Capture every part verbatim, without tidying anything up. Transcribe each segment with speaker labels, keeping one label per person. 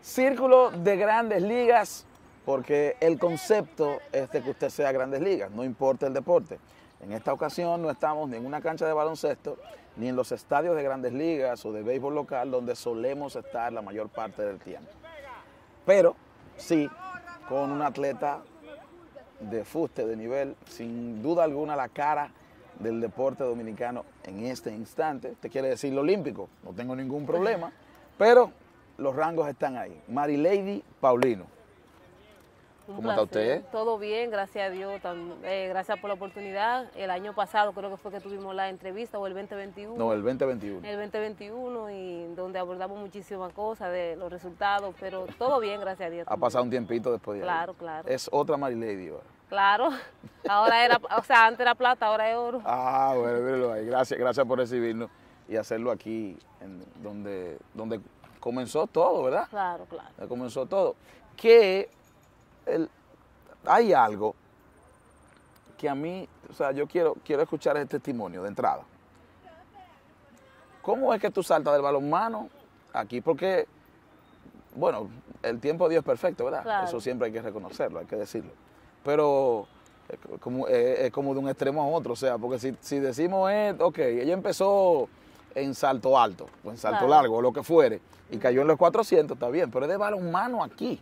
Speaker 1: Círculo de Grandes Ligas, porque el concepto es de que usted sea Grandes Ligas, no importa el deporte. En esta ocasión no estamos ni en una cancha de baloncesto, ni en los estadios de Grandes Ligas o de béisbol local, donde solemos estar la mayor parte del tiempo. Pero sí, con un atleta de fuste, de nivel, sin duda alguna la cara del deporte dominicano en este instante. Usted quiere decir lo olímpico, no tengo ningún problema, pero los rangos están ahí. Marilady Paulino.
Speaker 2: Un
Speaker 1: ¿Cómo está
Speaker 2: placer.
Speaker 1: usted?
Speaker 2: Todo bien, gracias a Dios. Tam- eh, gracias por la oportunidad. El año pasado creo que fue que tuvimos la entrevista, o el veinte veintiuno.
Speaker 1: No, el veinte veintiuno.
Speaker 2: El veinte veintiuno, y donde abordamos muchísimas cosas de los resultados, pero todo bien, gracias a Dios.
Speaker 1: Ha pasado un tiempito después de ahí.
Speaker 2: Claro, claro.
Speaker 1: Es otra Marilady ahora.
Speaker 2: Claro. Ahora era, o sea, antes era plata, ahora es oro.
Speaker 1: Ah, bueno, míralo ahí. Gracias, gracias por recibirnos y hacerlo aquí, en donde, donde comenzó todo, ¿verdad?
Speaker 2: Claro, claro.
Speaker 1: Donde comenzó todo. Que el, hay algo que a mí, o sea, yo quiero, quiero escuchar ese testimonio de entrada. ¿Cómo es que tú saltas del balonmano aquí? Porque, bueno, el tiempo de Dios es perfecto, ¿verdad?
Speaker 2: Claro.
Speaker 1: Eso siempre hay que reconocerlo, hay que decirlo. Pero es como, es, es como de un extremo a otro, o sea, porque si, si decimos, eh, ok, ella empezó en salto alto, o en salto
Speaker 2: Claro.
Speaker 1: largo, o lo que fuere, y cayó en los cuatrocientos, está bien, pero es de balonmano aquí.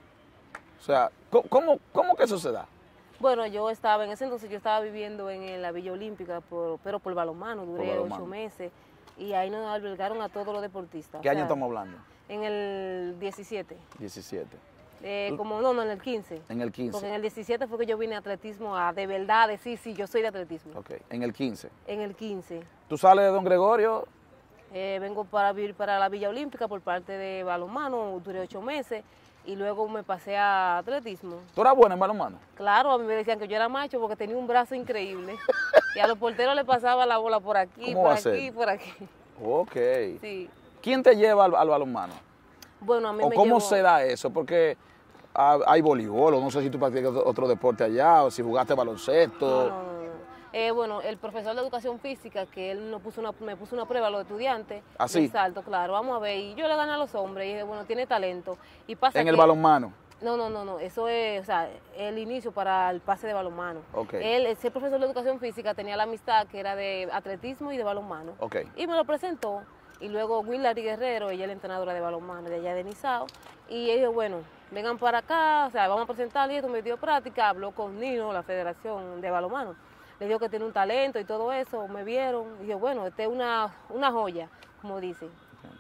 Speaker 1: O sea, ¿cómo, cómo, cómo que eso se da?
Speaker 2: Bueno, yo estaba, en ese entonces yo estaba viviendo en la Villa Olímpica, por- pero por balonmano, duré
Speaker 1: balonmano.
Speaker 2: ocho meses, y ahí nos albergaron a todos los deportistas.
Speaker 1: ¿Qué
Speaker 2: o
Speaker 1: año
Speaker 2: sea,
Speaker 1: estamos hablando?
Speaker 2: En el diecisiete.
Speaker 1: diecisiete.
Speaker 2: Eh, como no, no, en el quince.
Speaker 1: En el quince.
Speaker 2: Porque en el diecisiete fue que yo vine a atletismo, a de verdad decir, sí, yo soy de atletismo.
Speaker 1: Ok, en el quince.
Speaker 2: En el quince.
Speaker 1: Tú sales de Don Gregorio,
Speaker 2: Eh, vengo para vivir para la Villa Olímpica por parte de balonmano, duré ocho meses, y luego me pasé a atletismo.
Speaker 1: ¿tú eras buena en balonmano?
Speaker 2: Claro, a mí me decían que yo era macho porque tenía un brazo increíble. Y a los porteros le pasaba la bola por aquí,
Speaker 1: ¿Cómo
Speaker 2: por
Speaker 1: va a
Speaker 2: aquí,
Speaker 1: ser?
Speaker 2: por aquí.
Speaker 1: Ok.
Speaker 2: Sí.
Speaker 1: ¿Quién te lleva al, al balonmano?
Speaker 2: Bueno, a mí
Speaker 1: ¿O
Speaker 2: me
Speaker 1: cómo
Speaker 2: llevó-
Speaker 1: se da eso? Porque ah, hay voleibol, o no sé si tú practicas otro, otro deporte allá, o si jugaste baloncesto.
Speaker 2: No, no, no, no. Eh, bueno, el profesor de educación física, que él nos puso una, me puso una prueba a los estudiantes.
Speaker 1: ¿Ah, sí?
Speaker 2: de salto, claro, vamos a ver. Y yo le gané a los hombres y dije, bueno, tiene talento. Y pasa
Speaker 1: En el
Speaker 2: que-
Speaker 1: balonmano.
Speaker 2: No, no, no, no, eso es, o sea, el inicio para el pase de balonmano.
Speaker 1: Ok.
Speaker 2: Él, ese profesor de educación física, tenía la amistad que era de atletismo y de balonmano.
Speaker 1: Ok.
Speaker 2: Y me lo presentó. Y luego Willary Guerrero, ella es la entrenadora de balonmano de allá de Nizao. Y ellos, bueno, vengan para acá, o sea, vamos a presentarle esto, me dio práctica, habló con Nino, la Federación de Balonmano. Le dijo que tiene un talento y todo eso, me vieron. Y dije, bueno, esta es una, una joya, como dicen.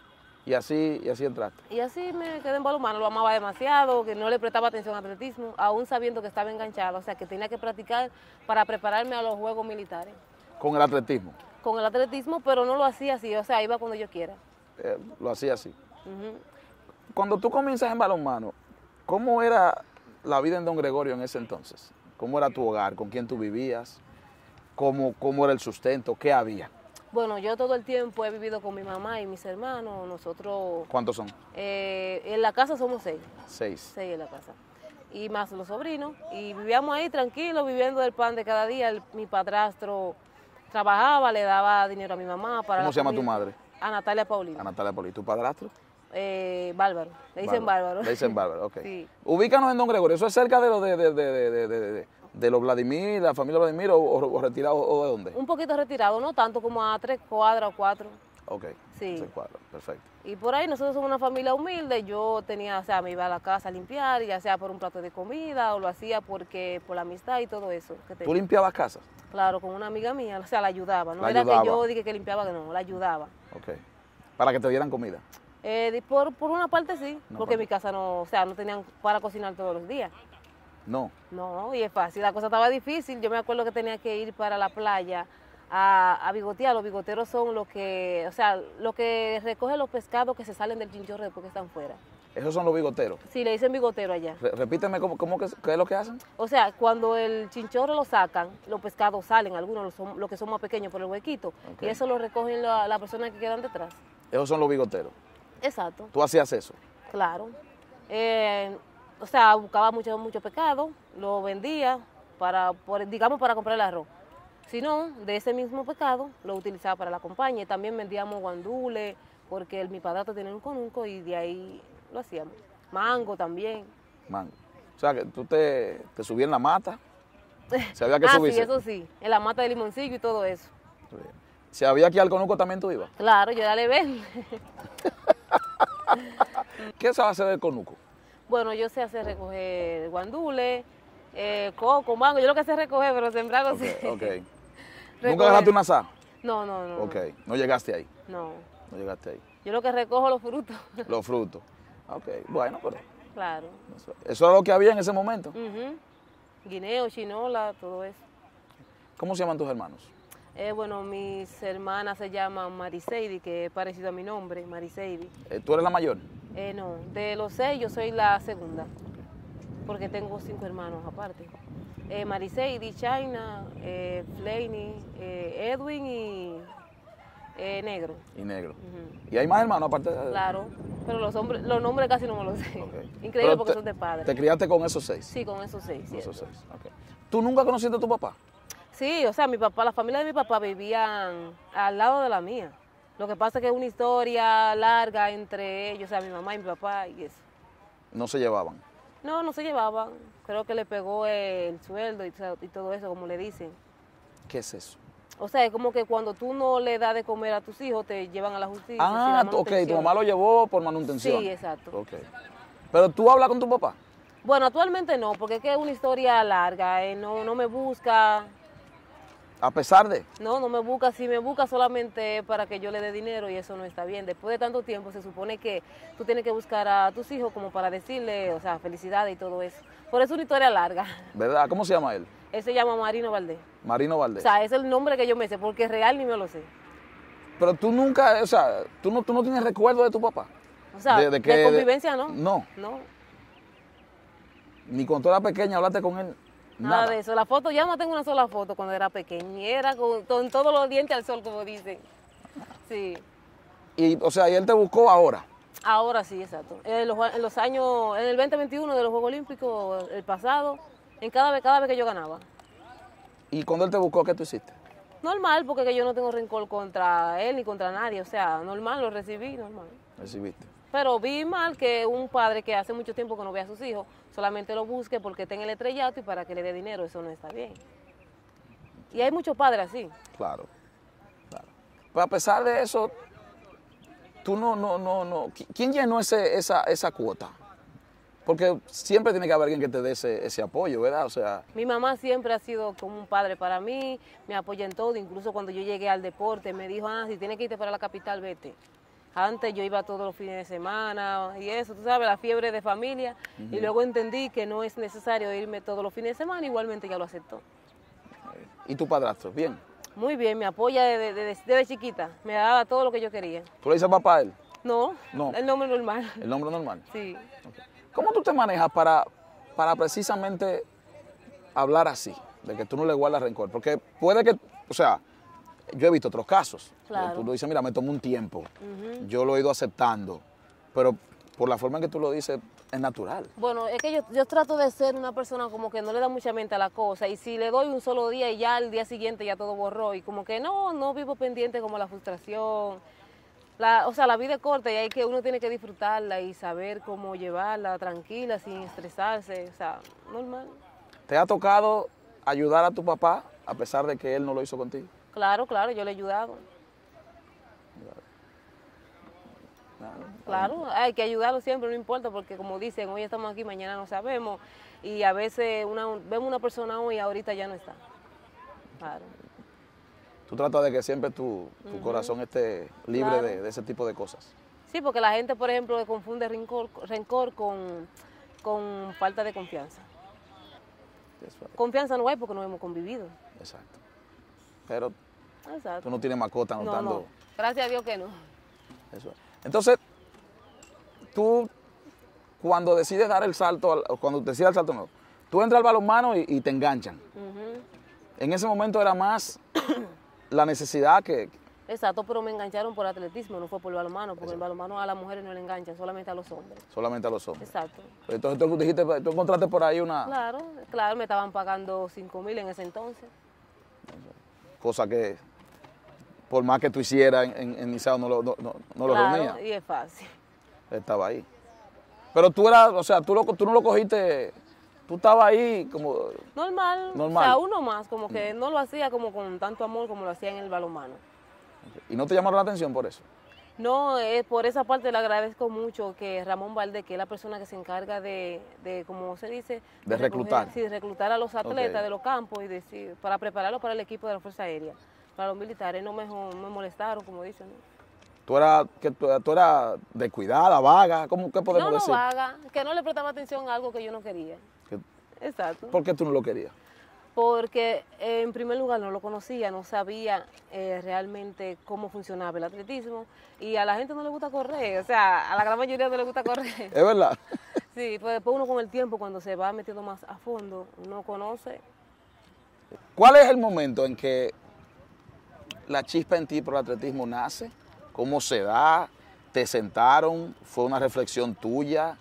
Speaker 1: Y así, y así entraste.
Speaker 2: Y así me quedé en balonmano, lo amaba demasiado, que no le prestaba atención al atletismo, aún sabiendo que estaba enganchado, o sea, que tenía que practicar para prepararme a los Juegos Militares.
Speaker 1: Con el atletismo.
Speaker 2: Con el atletismo, pero no lo hacía así, o sea, iba cuando yo quiera.
Speaker 1: Eh, lo hacía así.
Speaker 2: Ujú.
Speaker 1: Cuando tú comienzas en balonmano, ¿cómo era la vida en Don Gregorio en ese entonces? ¿Cómo era tu hogar? ¿Con quién tú vivías? ¿Cómo, cómo era el sustento? ¿Qué había?
Speaker 2: Bueno, yo todo el tiempo he vivido con mi mamá y mis hermanos, nosotros,
Speaker 1: ¿Cuántos son?
Speaker 2: eh, en la casa somos seis,
Speaker 1: Seis.
Speaker 2: seis en la casa, y más los sobrinos, y vivíamos ahí tranquilos, viviendo del pan de cada día. El- mi padrastro trabajaba, le daba dinero a mi mamá para
Speaker 1: ¿Cómo
Speaker 2: la
Speaker 1: se llama tu
Speaker 2: comida.
Speaker 1: madre?
Speaker 2: A Natalia Paulino.
Speaker 1: A Natalia Poli. ¿Tu padrastro?
Speaker 2: Eh, Bárbaro, le dicen Bárbaro.
Speaker 1: Le dicen Bárbaro, ok.
Speaker 2: Sí.
Speaker 1: Ubícanos en Don Gregorio. ¿Eso es cerca de, lo de, de, de, de, de, de- de- de los Vladimir, la familia Vladimir, o, o, o retirado, o de dónde?
Speaker 2: Un poquito retirado, no tanto como a tres cuadras o cuatro.
Speaker 1: Ok.
Speaker 2: Sí.
Speaker 1: Ese cuadro, perfecto.
Speaker 2: Y por ahí nosotros somos una familia humilde. Yo tenía, o sea, me iba a la casa a limpiar, ya sea por un plato de comida, o lo hacía porque por la amistad y todo eso que
Speaker 1: ¿Tú
Speaker 2: tenía.
Speaker 1: limpiabas casas?
Speaker 2: Claro, con una amiga mía, o sea, la ayudaba. No
Speaker 1: La
Speaker 2: era
Speaker 1: ayudaba.
Speaker 2: que yo dije que limpiaba, que no, la ayudaba.
Speaker 1: Ok. Para que te dieran comida.
Speaker 2: Eh, di- por, por una parte sí,
Speaker 1: Una
Speaker 2: porque
Speaker 1: parte.
Speaker 2: en mi casa no, o sea, no tenían para cocinar todos los días.
Speaker 1: No.
Speaker 2: No, y es fácil, la cosa estaba difícil. Yo me acuerdo que tenía que ir para la playa a, a bigotear. Los bigoteros son los que, o sea, los que recogen los pescados que se salen del chinchorro después que están fuera.
Speaker 1: Esos son los bigoteros.
Speaker 2: Sí, le dicen bigotero allá.
Speaker 1: Re- repíteme cómo, cómo que, qué es lo que hacen.
Speaker 2: O sea, cuando el chinchorro lo sacan, los pescados salen, algunos los, son, los que son más pequeños por el huequito,
Speaker 1: Ok.
Speaker 2: y eso lo recogen la- las personas que quedan detrás.
Speaker 1: Esos son los bigoteros.
Speaker 2: Exacto,
Speaker 1: Tú hacías eso.
Speaker 2: claro. Eh, o sea, buscaba mucho, mucho pescado, lo vendía para, por- digamos, para comprar el arroz. Si no, de ese mismo pescado lo utilizaba para la compañía. Y también vendíamos guandules, porque el, mi padrastro tiene un conunco y de ahí lo hacíamos. Mango también.
Speaker 1: Mango. O sea, que tú te, te subías en la mata. Si había que
Speaker 2: ah,
Speaker 1: subirse.
Speaker 2: sí, eso sí. En la mata de limoncillo y todo eso.
Speaker 1: Si había que ir al conuco también tú ibas.
Speaker 2: Claro, yo dale ven.
Speaker 1: ¿Qué sabes hacer del conuco?
Speaker 2: Bueno, yo sé hacer recoger guandule, eh, coco, mango. Yo lo que sé es recoger, pero sembrar no
Speaker 1: Ok,
Speaker 2: sé.
Speaker 1: ok. ¿Nunca
Speaker 2: Recoger.
Speaker 1: agarraste una asá?
Speaker 2: No, no, no.
Speaker 1: Ok, no llegaste ahí.
Speaker 2: No.
Speaker 1: No llegaste ahí.
Speaker 2: Yo lo que recojo los frutos.
Speaker 1: Los frutos. Ok, bueno, pero
Speaker 2: Claro.
Speaker 1: eso, eso era lo que había en ese momento.
Speaker 2: Ujú. Guineo, chinola, todo eso.
Speaker 1: ¿Cómo se llaman tus hermanos?
Speaker 2: Eh, bueno, mis hermanas se llaman Mariseidi, que es parecido a mi nombre, Mariseidi.
Speaker 1: Eh, ¿Tú eres la mayor?
Speaker 2: Eh, no, de los seis yo soy la segunda, porque tengo cinco hermanos aparte. Eh, Mariseidi, China, eh, Flaney, eh, Edwin y eh, Negro.
Speaker 1: Y negro.
Speaker 2: Ujú.
Speaker 1: ¿Y hay más hermanos aparte de...?
Speaker 2: Claro, pero los, hombres, los nombres casi no me los sé.
Speaker 1: Ok.
Speaker 2: Increíble
Speaker 1: Pero
Speaker 2: porque
Speaker 1: te-
Speaker 2: son de padre.
Speaker 1: ¿Te criaste con esos seis?
Speaker 2: Sí, con esos seis.
Speaker 1: Con
Speaker 2: ¿cierto?
Speaker 1: esos seis, ok. ¿Tú nunca conociste a tu papá?
Speaker 2: Sí, o sea, mi papá, la familia de mi papá vivían al lado de la mía. Lo que pasa es que es una historia larga entre ellos, o sea, mi mamá y mi papá y eso.
Speaker 1: No se llevaban.
Speaker 2: No, no se llevaban. Creo que le pegó el sueldo y, y todo eso, como le dicen.
Speaker 1: ¿Qué es eso?
Speaker 2: O sea, es como que cuando tú no le das de comer a tus hijos, te llevan a la justicia. si
Speaker 1: Ah,
Speaker 2: la
Speaker 1: tú- ok, tu
Speaker 2: manutención.
Speaker 1: mamá lo llevó por manutención.
Speaker 2: Sí, exacto.
Speaker 1: Ok. Pero tú hablas con tu papá.
Speaker 2: Bueno, actualmente no, porque es que es una historia larga. eh, No, no me busca,
Speaker 1: A pesar de...
Speaker 2: no, no me busca. Si me busca solamente para que yo le dé dinero y eso no está bien. Después de tanto tiempo se supone que tú tienes que buscar a tus hijos como para decirle, o sea, felicidades y todo eso. Por eso es una historia larga.
Speaker 1: ¿Verdad? ¿Cómo se llama él?
Speaker 2: Él se llama Marino Valdés.
Speaker 1: Marino
Speaker 2: O
Speaker 1: Valdés.
Speaker 2: sea, es el nombre que yo me sé, porque real ni me lo sé.
Speaker 1: Pero tú nunca, o sea, tú no, tú no tienes recuerdo de tu papá.
Speaker 2: O sea,
Speaker 1: De- de que-
Speaker 2: de convivencia, ¿no?
Speaker 1: No.
Speaker 2: No,
Speaker 1: Ni cuando tú eras pequeña hablaste con él.
Speaker 2: nada,
Speaker 1: Nada.
Speaker 2: de eso. La foto, ya no tengo una sola foto cuando era pequeña. Y era con, con todos los dientes al sol, como dicen. Sí.
Speaker 1: Y, o sea, y él te buscó ahora.
Speaker 2: Ahora sí, exacto. En los, en los años, en el veinte veintiuno de los Juegos Olímpicos, el pasado, en cada vez, cada vez que yo ganaba.
Speaker 1: Y cuando él te buscó, ¿qué tú hiciste?
Speaker 2: Normal, porque que yo no tengo rencor contra él ni contra nadie. O sea, normal, lo recibí, normal.
Speaker 1: Recibiste.
Speaker 2: Pero vi mal que un padre que hace mucho tiempo que no ve a sus hijos, solamente lo busque porque está en el estrellato y para que le dé dinero, eso no está bien. Y hay muchos padres así.
Speaker 1: Claro. Claro. Pero a pesar de eso, tú no, no, no, no. ¿Qui- ¿Quién llenó ese, esa, esa cuota? Porque siempre tiene que haber alguien que te dé ese, ese apoyo, ¿verdad? O sea,
Speaker 2: Mi mamá siempre ha sido como un padre para mí, me apoya en todo, incluso cuando yo llegué al deporte, me dijo, ah, si tienes que irte para la capital, vete. Antes yo iba todos los fines de semana y eso, tú sabes, la fiebre de familia. Y luego entendí que no es necesario irme todos los fines de semana, igualmente ya lo aceptó.
Speaker 1: ¿y tu padrastro? Bien.
Speaker 2: Muy bien, me apoya desde, desde- desde chiquita, me daba todo lo que yo quería.
Speaker 1: ¿Tú le dices papá a él?
Speaker 2: No,
Speaker 1: No.
Speaker 2: el nombre normal.
Speaker 1: El nombre normal.
Speaker 2: Sí.
Speaker 1: ¿Cómo tú te manejas para, para precisamente hablar así? De que tú no le guardas rencor. Porque puede que, o sea, yo he visto otros casos.
Speaker 2: Claro.
Speaker 1: Tú lo dices, mira, me tomó un tiempo. Yo lo he ido aceptando. Pero por la forma en que tú lo dices, es natural.
Speaker 2: Bueno, es que yo, yo trato de ser una persona como que no le da mucha mente a la cosa y si le doy un solo día y ya al día siguiente ya todo borró y como que no, no vivo pendiente como la frustración. La, o sea, la vida es corta y hay que uno tiene que disfrutarla y saber cómo llevarla tranquila, sin estresarse, o sea, normal.
Speaker 1: ¿Te ha tocado ayudar a tu papá a pesar de que él no lo hizo contigo?
Speaker 2: Claro, claro, yo le he ayudado. Claro, hay que ayudarlo siempre, no importa, porque como dicen, hoy estamos aquí, mañana no sabemos y a veces una, vemos una persona hoy y ahorita ya no está. Claro.
Speaker 1: Tú tratas de que siempre tu, tu corazón esté libre
Speaker 2: Claro.
Speaker 1: de, de ese tipo de cosas.
Speaker 2: Sí, porque la gente, por ejemplo, confunde rencor, rencor con, con falta de confianza.
Speaker 1: Eso es,
Speaker 2: Confianza no hay porque no hemos convivido.
Speaker 1: exacto. Pero
Speaker 2: Exacto.
Speaker 1: tú no tienes mascota
Speaker 2: No,
Speaker 1: notando
Speaker 2: no. Gracias a Dios que no.
Speaker 1: eso. Entonces, tú cuando decides dar el salto, al- o cuando decides dar el salto, no, tú entras al balonmano y, y te enganchan.
Speaker 2: Ujú.
Speaker 1: En ese momento era más la necesidad que...
Speaker 2: Exacto, pero me engancharon por atletismo, no fue por balonmano, porque el balonmano a las mujeres no le enganchan, solamente a los hombres.
Speaker 1: solamente a los hombres.
Speaker 2: Exacto.
Speaker 1: Entonces tú dijiste, tú encontraste por ahí una
Speaker 2: Claro, claro, me estaban pagando cinco mil en ese entonces.
Speaker 1: cosa que, por más que tú hicieras en, en, en Liceo, no lo, no, no- no lo reunía.
Speaker 2: Claro, y es fácil.
Speaker 1: Estaba ahí. Pero tú eras, o sea, tú, lo, tú no lo cogiste, tú estabas ahí como...
Speaker 2: Normal,
Speaker 1: Normal.
Speaker 2: o sea, uno más, como que no lo hacía como con tanto amor como lo hacía en el balonmano.
Speaker 1: ¿Y no te llamaron la atención por eso?
Speaker 2: No, eh, por esa parte le agradezco mucho que Ramón Valdés, que es la persona que se encarga de, de como se dice...
Speaker 1: De reclutar.
Speaker 2: Recoger, sí, de reclutar a los atletas
Speaker 1: Okay.
Speaker 2: de los campos y decir, para prepararlos para el equipo de la Fuerza Aérea, para los militares. No me, me molestaron, como dicen, ¿no?
Speaker 1: ¿Tú eras, que tú, tú eras descuidada, vaga? ¿Cómo, ¿Qué podemos
Speaker 2: No, no
Speaker 1: decir?
Speaker 2: vaga, que no le prestaba atención a algo que yo no quería.
Speaker 1: Que-
Speaker 2: Exacto.
Speaker 1: ¿Por qué tú no lo querías?
Speaker 2: Porque eh, en primer lugar no lo conocía, no sabía eh, realmente cómo funcionaba el atletismo y a la gente no le gusta correr, o sea, a la gran mayoría no le gusta correr.
Speaker 1: ¿Es verdad?
Speaker 2: Sí, pues después uno con el tiempo, cuando se va metiendo más a fondo, uno conoce.
Speaker 1: ¿Cuál es el momento en que la chispa en ti por el atletismo nace? ¿Cómo se da? ¿Te sentaron? ¿Fue una reflexión tuya?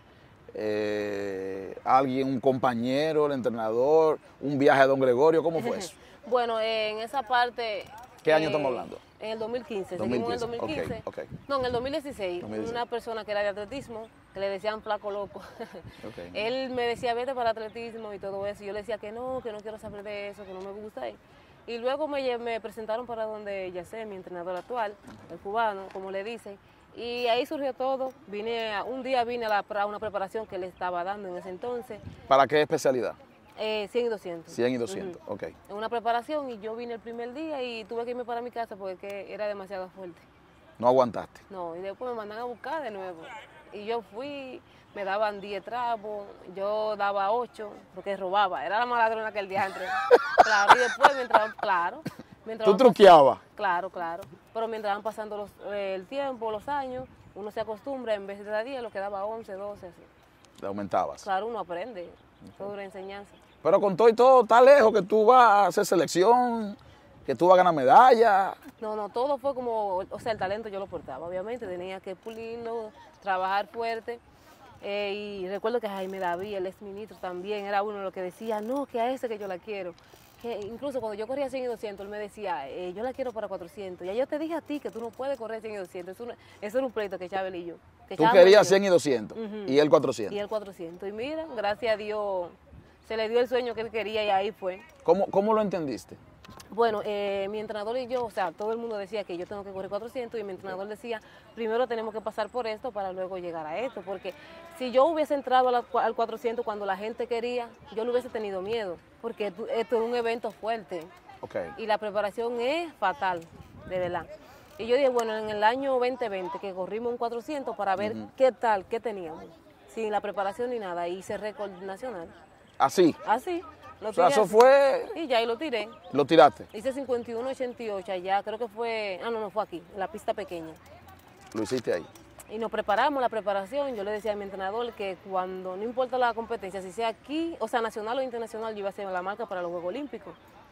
Speaker 1: Eh, ¿Alguien, un compañero, el entrenador? ¿Un viaje a Don Gregorio? ¿Cómo fue eso?
Speaker 2: Bueno, eh, en esa parte...
Speaker 1: ¿Qué año
Speaker 2: eh,
Speaker 1: estamos hablando?
Speaker 2: En el dos mil quince,
Speaker 1: dos mil
Speaker 2: seguimos en el
Speaker 1: quince,
Speaker 2: dos mil quince.
Speaker 1: ok, ok.
Speaker 2: No, en el dos mil dieciséis,
Speaker 1: dos mil dieciséis.
Speaker 2: una persona que era de atletismo, que le decían flaco loco,
Speaker 1: Okay.
Speaker 2: él me decía, vete para atletismo y todo eso, y yo le decía que no, que no quiero saber de eso, que no me gusta. Y luego me, lle- me presentaron para donde Yacé, mi entrenador actual, el cubano, como le dicen, y ahí surgió todo. Vine a- un día vine a, la, a una preparación que le estaba dando en ese entonces,
Speaker 1: ¿Para qué especialidad?
Speaker 2: eh, cien y doscientos.
Speaker 1: cien y doscientos,
Speaker 2: Ujú.
Speaker 1: ok.
Speaker 2: En una preparación y yo vine el primer día y tuve que irme para mi casa porque que era demasiado fuerte.
Speaker 1: No aguantaste.
Speaker 2: No, y después me mandan a buscar de nuevo. Y yo fui, me daban diez trapos, yo daba ocho, porque robaba, era la maladrona que el día antes. Claro, y después mientras, claro. Mientras
Speaker 1: ¿Tú
Speaker 2: van
Speaker 1: truqueabas?
Speaker 2: pas- Claro, claro. Pero mientras van pasando los, eh, el tiempo, los años, uno se acostumbra, en vez de dar diez, lo que daba once, doce, así.
Speaker 1: Le aumentabas.
Speaker 2: Claro, uno aprende, toda una enseñanza.
Speaker 1: Pero con todo y todo, está lejos que tú vas a hacer selección, que tú vas a ganar medalla.
Speaker 2: No, no, todo fue como, o sea, el talento yo lo portaba, obviamente, tenía que pulirlo, trabajar fuerte. Eh, y recuerdo que Jaime David, el ex ministro, también era uno de los que decía, no, que a ese que yo la quiero. Que incluso cuando yo corría cien y doscientos, él me decía, eh, yo la quiero para cuatrocientos. Ya yo te dije a ti que tú no puedes correr cien y doscientos. Eso, una- eso era un pleito que Chávez y yo. Que
Speaker 1: Tú
Speaker 2: Chávez
Speaker 1: querías
Speaker 2: y yo.
Speaker 1: cien y doscientos
Speaker 2: Ujú.
Speaker 1: y él cuatrocientos.
Speaker 2: Y el cuatrocientos. Y mira, gracias a Dios, se le dio el sueño que él quería y ahí fue.
Speaker 1: ¿Cómo, cómo lo entendiste?
Speaker 2: Bueno, eh, mi entrenador y yo, o sea, todo el mundo decía que yo tengo que correr cuatrocientos y mi entrenador decía, primero tenemos que pasar por esto para luego llegar a esto, porque si yo hubiese entrado a la- al cuatrocientos cuando la gente quería, yo no hubiese tenido miedo, porque esto esto es un evento fuerte
Speaker 1: Ok.
Speaker 2: y la preparación es fatal, de verdad. Y yo dije, bueno, en el año veinte veinte que corrimos un cuatrocientos para ver qué tal, qué teníamos, sin la preparación ni nada, y hice récord nacional.
Speaker 1: Así.
Speaker 2: Así, lo
Speaker 1: O sea,
Speaker 2: tiré
Speaker 1: eso
Speaker 2: así.
Speaker 1: fue...
Speaker 2: Y ya, y lo tiré.
Speaker 1: Lo tiraste.
Speaker 2: Hice cincuenta y uno ochenta y ocho allá, creo que fue, ah no, no fue aquí, en la pista pequeña.
Speaker 1: Lo hiciste ahí.
Speaker 2: Y nos preparamos, la preparación, yo le decía a mi entrenador que cuando, no importa la competencia, si sea aquí, o sea, nacional o internacional, yo iba a hacer la marca para los Juegos Olímpicos.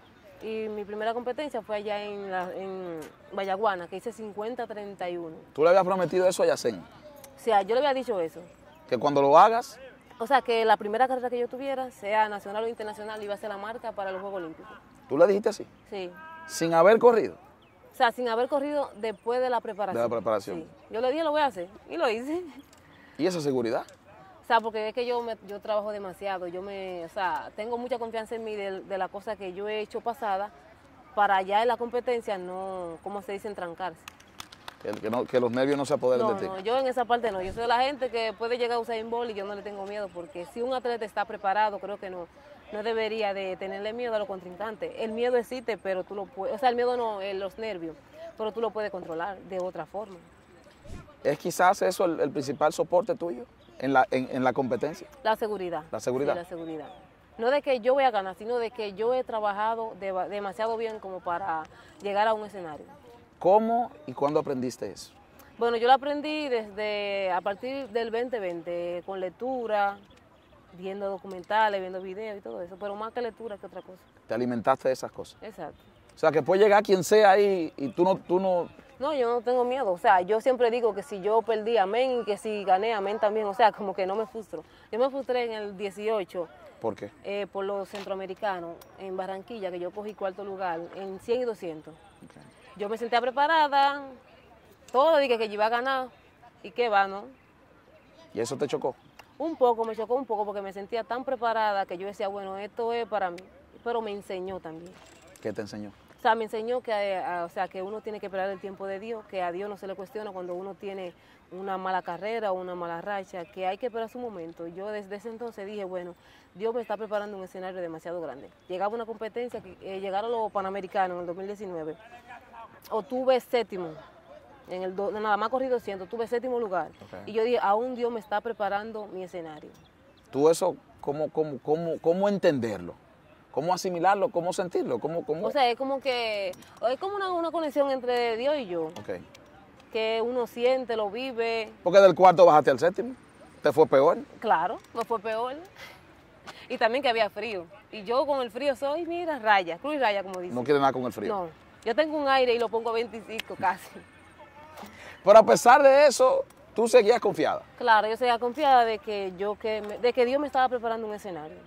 Speaker 2: Y mi primera competencia fue allá en, la, en Vallaguana, que hice cincuenta treinta y uno.
Speaker 1: Tú le habías prometido eso a Yacén,
Speaker 2: O sea, yo le había dicho eso.
Speaker 1: que cuando lo hagas,
Speaker 2: O sea, que la primera carrera que yo tuviera, sea nacional o internacional, iba a ser la marca para los Juegos Olímpicos.
Speaker 1: tú le dijiste así,
Speaker 2: Sí.
Speaker 1: sin haber corrido.
Speaker 2: O sea, sin haber corrido después de la preparación.
Speaker 1: De la preparación.
Speaker 2: Sí. Yo le dije, lo voy a hacer. Y lo hice.
Speaker 1: ¿Y esa seguridad?
Speaker 2: O sea, porque es que yo, me, yo trabajo demasiado. Yo me, o sea, tengo mucha confianza en mí de, de la cosa que yo he hecho pasada para allá en la competencia no, como se dice, trancarse.
Speaker 1: Que, que no- que los nervios no se apoderen
Speaker 2: No,
Speaker 1: de ti.
Speaker 2: no, yo en esa parte no. Yo soy de la gente que puede llegar a Usain Bolt y yo no le tengo miedo porque si un atleta está preparado, creo que no, no debería de tenerle miedo a los contrincantes. El miedo existe, pero tú lo puedes, o sea, el miedo no, eh, los nervios, pero tú lo puedes controlar de otra forma.
Speaker 1: ¿Es quizás eso el, el principal soporte tuyo en la, en, en la competencia?
Speaker 2: La seguridad.
Speaker 1: La seguridad.
Speaker 2: Sí, la seguridad. No de que yo voy a ganar, sino de que yo he trabajado de- demasiado bien como para llegar a un escenario.
Speaker 1: ¿Cómo y cuándo aprendiste eso?
Speaker 2: Bueno, yo lo aprendí desde a partir del veinte veinte, con lectura, viendo documentales, viendo videos y todo eso, pero más que lectura que otra cosa.
Speaker 1: Te alimentaste de esas cosas.
Speaker 2: Exacto.
Speaker 1: O sea, que puede llegar quien sea ahí y tú no, tú no...
Speaker 2: No, yo no tengo miedo. O sea, yo siempre digo que si yo perdí, amén, y que si gané, amén también. O sea, como que no me frustro. Yo me frustré en el dieciocho
Speaker 1: ¿Por qué?
Speaker 2: eh, por los centroamericanos en Barranquilla, que yo cogí cuarto lugar en cien y doscientos.
Speaker 1: Okay.
Speaker 2: Yo me sentía preparada, todo dije que yo iba a ganar, y qué va, ¿no?
Speaker 1: ¿Y eso te chocó?
Speaker 2: Un poco, me chocó un poco porque me sentía tan preparada que yo decía, bueno, esto es para mí, pero me enseñó también.
Speaker 1: ¿Qué te enseñó?
Speaker 2: O sea, me enseñó que, eh, o sea, que uno tiene que esperar el tiempo de Dios, que a Dios no se le cuestiona cuando uno tiene una mala carrera o una mala racha, que hay que esperar su momento. Yo desde ese entonces dije, bueno, Dios me está preparando un escenario demasiado grande. Llegaba una competencia, que eh, llegaron los Panamericanos en el dos mil diecinueve, obtuve séptimo, en el do, nada más corrido ciento, tuve séptimo lugar. Okay. Y yo dije, aún Dios me está preparando mi escenario.
Speaker 1: ¿Tú eso, cómo, cómo, cómo, cómo entenderlo? ¿Cómo asimilarlo? ¿Cómo sentirlo? ¿Cómo, cómo?
Speaker 2: O sea, es como que, es como una, una conexión entre Dios y yo.
Speaker 1: Okay.
Speaker 2: Que uno siente, lo vive.
Speaker 1: Porque del cuarto bajaste al séptimo, ¿te fue peor?
Speaker 2: Claro, me fue peor. Y también que había frío. Y yo con el frío soy, mira, raya, cruz y raya, como dicen.
Speaker 1: ¿No quiere nada con el frío?
Speaker 2: No, yo tengo un aire y lo pongo a veinticinco casi.
Speaker 1: Pero a pesar de eso, tú seguías confiada.
Speaker 2: Claro, yo seguía confiada de que, yo, que, de que Dios me estaba preparando un escenario.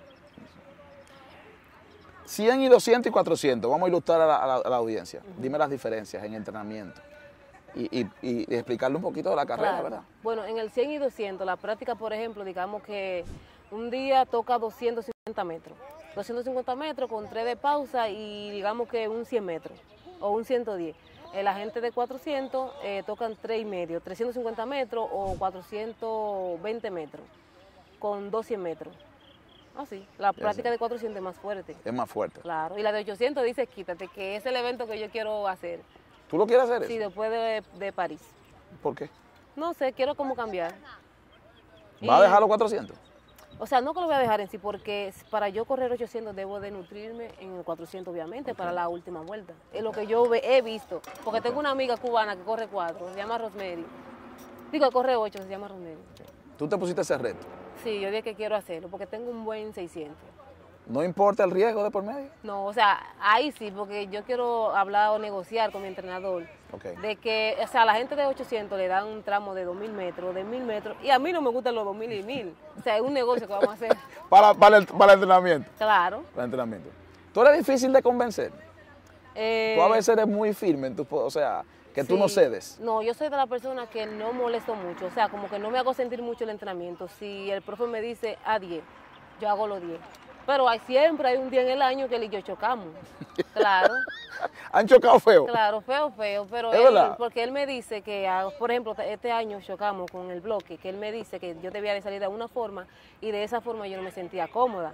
Speaker 1: cien y doscientos y cuatrocientos, vamos a ilustrar a la, a la, a la audiencia. Uh-huh. Dime las diferencias en entrenamiento y, y, y explicarle un poquito de la carrera,
Speaker 2: claro.
Speaker 1: ¿verdad?
Speaker 2: Bueno, en el cien y doscientos, la práctica, por ejemplo, digamos que un día toca doscientos cincuenta metros. doscientos cincuenta metros con tres de pausa y digamos que un cien metros o un ciento diez. La gente de cuatrocientos eh, tocan tres y medio, trescientos cincuenta metros o cuatrocientos veinte metros con doscientos metros. Ah, sí. La ya práctica sé. De cuatrocientos es más fuerte.
Speaker 1: Es más fuerte.
Speaker 2: Claro. Y la de ochocientos dice quítate, que es el evento que yo quiero hacer.
Speaker 1: ¿Tú lo quieres hacer eso?
Speaker 2: Sí, después de, de París.
Speaker 1: ¿Por qué?
Speaker 2: No sé, quiero como cambiar.
Speaker 1: ¿Va y, a dejar los cuatrocientos?
Speaker 2: O sea, no que lo voy a dejar en sí, porque para yo correr ochocientos debo de nutrirme en el cuatrocientos, obviamente, okay. Para la última vuelta. Es lo que yo he visto. Porque okay. Tengo una amiga cubana que corre cuatro, se llama Rosemary. Digo, corre ocho, se llama Rosemary.
Speaker 1: ¿Tú te pusiste ese reto?
Speaker 2: Sí, yo dije que quiero hacerlo, porque tengo un buen seiscientos.
Speaker 1: ¿No importa el riesgo de por medio?
Speaker 2: No, o sea, ahí sí, porque yo quiero hablar o negociar con mi entrenador.
Speaker 1: Okay.
Speaker 2: De que, o sea, a la gente de ochocientos le dan un tramo de dos mil metros, de mil metros, y a mí no me gustan los dos mil y mil. O sea, es un negocio que vamos a hacer.
Speaker 1: para, para, el, para el entrenamiento.
Speaker 2: Claro.
Speaker 1: Para el entrenamiento. ¿Tú eres difícil de convencer?
Speaker 2: Eh,
Speaker 1: Tú a veces eres muy firme en tu, o sea, que
Speaker 2: sí.
Speaker 1: Tú no cedes.
Speaker 2: No, yo soy de la persona que no molesto mucho, o sea, como que no me hago sentir mucho el entrenamiento. Si el profe me dice a diez, yo hago los diez. Pero hay, siempre hay un día en el año que él y yo chocamos. Claro.
Speaker 1: ¿Han chocado feo?
Speaker 2: Claro, feo, feo. Pero
Speaker 1: ¿Es
Speaker 2: él,
Speaker 1: verdad?
Speaker 2: Porque él me dice que, por ejemplo, este año chocamos con el bloque, que él me dice que yo debía de salir de una forma y de esa forma yo no me sentía cómoda.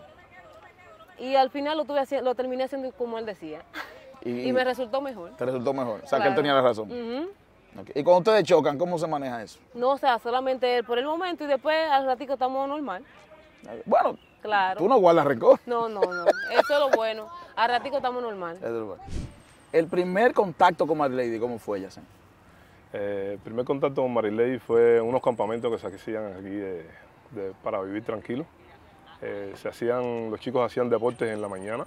Speaker 2: Y al final lo, tuve, lo terminé haciendo como él decía. Y, y me resultó mejor.
Speaker 1: ¿Te resultó mejor? O sea,
Speaker 2: claro.
Speaker 1: Que él tenía la razón.
Speaker 2: Uh-huh.
Speaker 1: Okay. ¿Y cuando ustedes chocan, cómo se maneja eso?
Speaker 2: No, o sea, solamente por el momento y después al ratico estamos normal.
Speaker 1: Bueno,
Speaker 2: claro.
Speaker 1: Tú no guardas rencor.
Speaker 2: No, no, no. Eso es lo bueno. Al ratico estamos normal.
Speaker 1: Eso es lo bueno. El primer contacto con Marilady, ¿cómo fue, Yacen?
Speaker 3: Eh, el primer contacto con Marilady fue en unos campamentos que se hacían aquí de, de, para vivir tranquilo. Eh, se hacían, los chicos hacían deportes en la mañana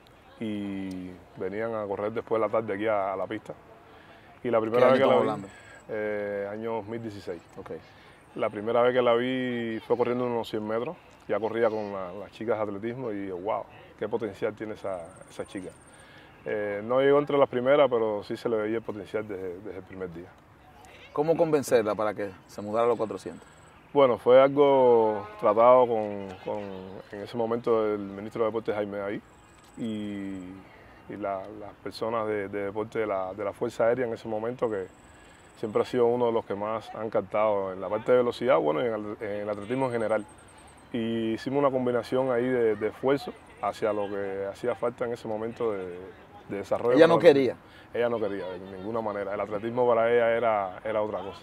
Speaker 3: y venían a correr después de la tarde aquí a, a la pista. Y la primera
Speaker 1: ¿Qué
Speaker 3: vez
Speaker 1: año
Speaker 3: que la vi,
Speaker 1: hablando?
Speaker 3: Eh, año dos mil dieciséis.
Speaker 1: Okay.
Speaker 3: La primera vez que la vi fue corriendo unos cien metros. Ya corría con la, las chicas de atletismo y wow, qué potencial tiene esa, esa chica. Eh, no llegó entre las primeras, pero sí se le veía el potencial desde, desde el primer día.
Speaker 1: ¿Cómo convencerla para que se mudara a los cuatrocientos?
Speaker 3: Bueno, fue algo tratado con, con en ese momento el ministro de Deportes Jaime Ahí y, y la, las personas de, de deporte de la, de la Fuerza Aérea en ese momento, que siempre ha sido uno de los que más han captado en la parte de velocidad, bueno, y en el, en el atletismo en general. Y hicimos una combinación ahí de, de esfuerzo hacia lo que hacía falta en ese momento de, de desarrollo.
Speaker 1: ¿Ella no quería?
Speaker 3: Ella no quería, de ninguna manera. El atletismo para ella era, era otra cosa.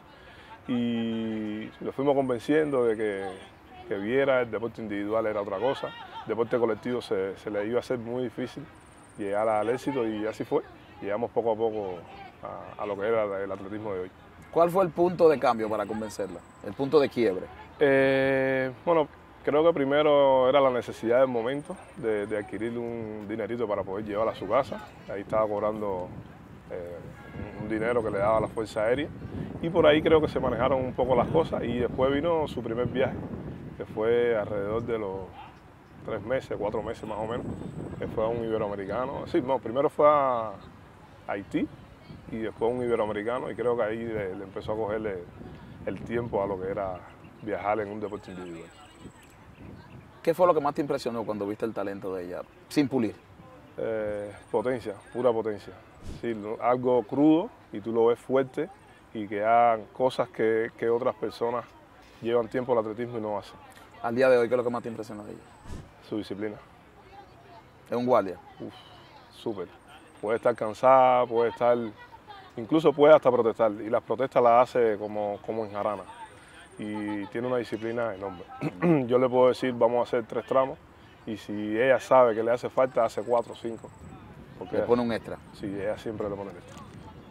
Speaker 3: Y lo fuimos convenciendo de que, que viera el deporte individual era otra cosa. El deporte colectivo se, se le iba a hacer muy difícil llegar al éxito y así fue. Llegamos poco a poco a, a lo que era el atletismo de hoy.
Speaker 1: ¿Cuál fue el punto de cambio para convencerla? El punto de quiebre.
Speaker 3: Eh, bueno, creo que primero era la necesidad del momento de, de adquirir un dinerito para poder llevarla a su casa. Ahí estaba cobrando eh, un dinero que le daba la Fuerza Aérea y por ahí creo que se manejaron un poco las cosas y después vino su primer viaje, que fue alrededor de los tres meses, cuatro meses más o menos, que fue a un iberoamericano. Sí, no, primero fue a Haití y después un iberoamericano y creo que ahí le, le empezó a cogerle el tiempo a lo que era viajar en un deporte individual.
Speaker 1: ¿Qué fue lo que más te impresionó cuando viste el talento de ella, sin pulir?
Speaker 3: Eh, potencia, pura potencia. Sí, lo- algo crudo y tú lo ves fuerte y que hagan cosas que, que otras personas llevan tiempo al atletismo y no hacen.
Speaker 1: Al día de hoy, ¿qué es lo que más te impresionó de ella?
Speaker 3: Su disciplina,
Speaker 1: Es un guardia.
Speaker 3: uf, súper. Puede estar cansada, puede estar, incluso puede hasta protestar y las protestas las hace como, como en jarana y tiene una disciplina enorme. Yo le puedo decir, vamos a hacer tres tramos y si ella sabe que le hace falta, hace cuatro o cinco. Porque
Speaker 1: Le pone un extra.
Speaker 3: sí, ella siempre le pone el extra.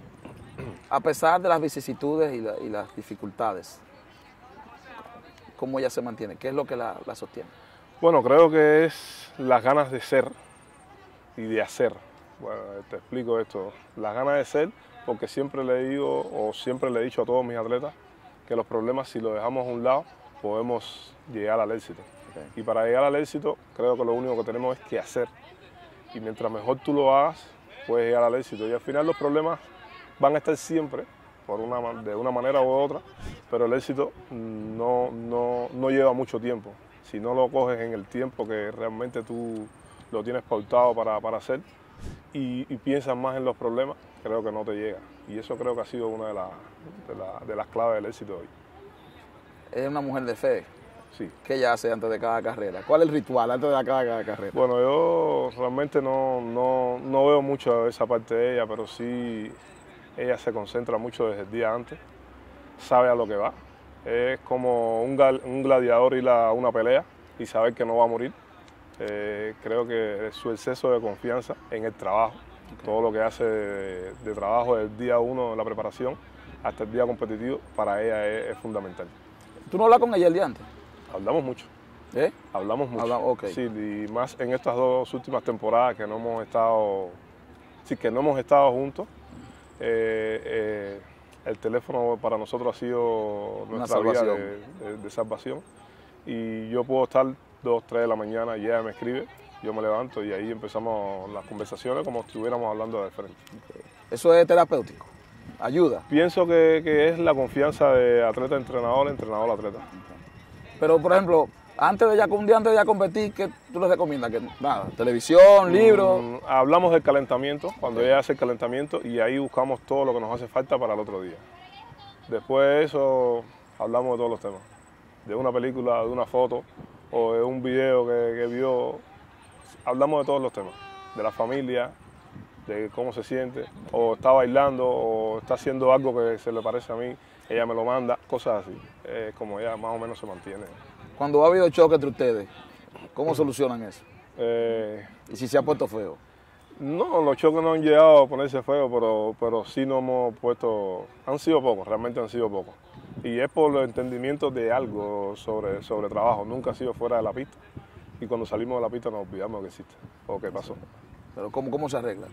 Speaker 1: A pesar de las vicisitudes y, la- y las dificultades, ¿cómo ella se mantiene? ¿Qué es lo que la, la sostiene?
Speaker 3: Bueno, creo que es las ganas de ser y de hacer. Bueno, te explico esto. Las ganas de ser, porque siempre le digo o siempre le he dicho a todos mis atletas que los problemas, si los dejamos a un lado, podemos llegar al éxito.
Speaker 1: Okay.
Speaker 3: Y para llegar al éxito, creo que lo único que tenemos es que hacer. Y mientras mejor tú lo hagas, puedes llegar al éxito. Y al final los problemas van a estar siempre, por una, ma- de una manera u otra, pero el éxito no, no, no lleva mucho tiempo. Si no lo coges en el tiempo que realmente tú lo tienes pautado para, para hacer y, y piensas más en los problemas, creo que no te llega. Y eso creo que ha sido una de, la- de, la- de las claves del éxito hoy.
Speaker 1: Es una mujer de fe.
Speaker 3: Sí.
Speaker 1: ¿Qué ella hace antes de cada carrera? ¿Cuál es el ritual antes de cada, cada carrera?
Speaker 3: Bueno, yo realmente no, no, no veo mucho esa parte de ella, pero sí ella se concentra mucho desde el día antes, sabe a lo que va. Es como un, gal- un gladiador ir a una pelea y saber que no va a morir. Eh, creo que es su exceso de confianza en el trabajo, todo lo que hace de, de trabajo desde el día uno de la preparación hasta el día competitivo, para ella es, es fundamental.
Speaker 1: ¿Tú no hablas con ella el día antes?
Speaker 3: Hablamos mucho.
Speaker 1: ¿Eh?
Speaker 3: Hablamos mucho.
Speaker 1: Habla- ok.
Speaker 3: Sí, y más en estas dos últimas temporadas que no hemos estado, sí, que no hemos estado juntos. eh, eh, el teléfono para nosotros ha sido
Speaker 1: Una
Speaker 3: nuestra vía
Speaker 1: salvación.
Speaker 3: de, de- de salvación. Y yo puedo estar dos, tres de la mañana y ella me escribe, yo me levanto y ahí empezamos las conversaciones como si estuviéramos hablando de frente.
Speaker 1: Eso es terapéutico. Ayuda.
Speaker 3: Pienso que, que es la confianza de atleta-entrenador, entrenador-atleta.
Speaker 1: Pero, por ejemplo, antes de ya, un día antes de ya competir, ¿qué tú les recomiendas? Que nada, televisión, libros.
Speaker 3: Mm, hablamos del calentamiento, cuando ella hace el calentamiento, y ahí buscamos todo lo que nos hace falta para el otro día. Después de eso, hablamos de todos los temas. De una película, de una foto, o de un video que, que vio. Hablamos de todos los temas. De la familia, de cómo se siente, o está bailando, o está haciendo algo que se le parece a mí, ella me lo manda, cosas así. Es como ella más o menos se mantiene.
Speaker 1: Cuando ha habido choque entre ustedes, ¿cómo solucionan eso?
Speaker 3: Eh,
Speaker 1: Y si se ha puesto feo.
Speaker 3: No, los choques no han llegado a ponerse feos, pero, pero sí nos hemos puesto, han sido pocos, realmente han sido pocos. Y es por los entendimientos de algo sobre, sobre trabajo, nunca ha sido fuera de la pista. Y cuando salimos de la pista nos olvidamos que existe o que pasó.
Speaker 1: Pero ¿cómo, cómo se arregla?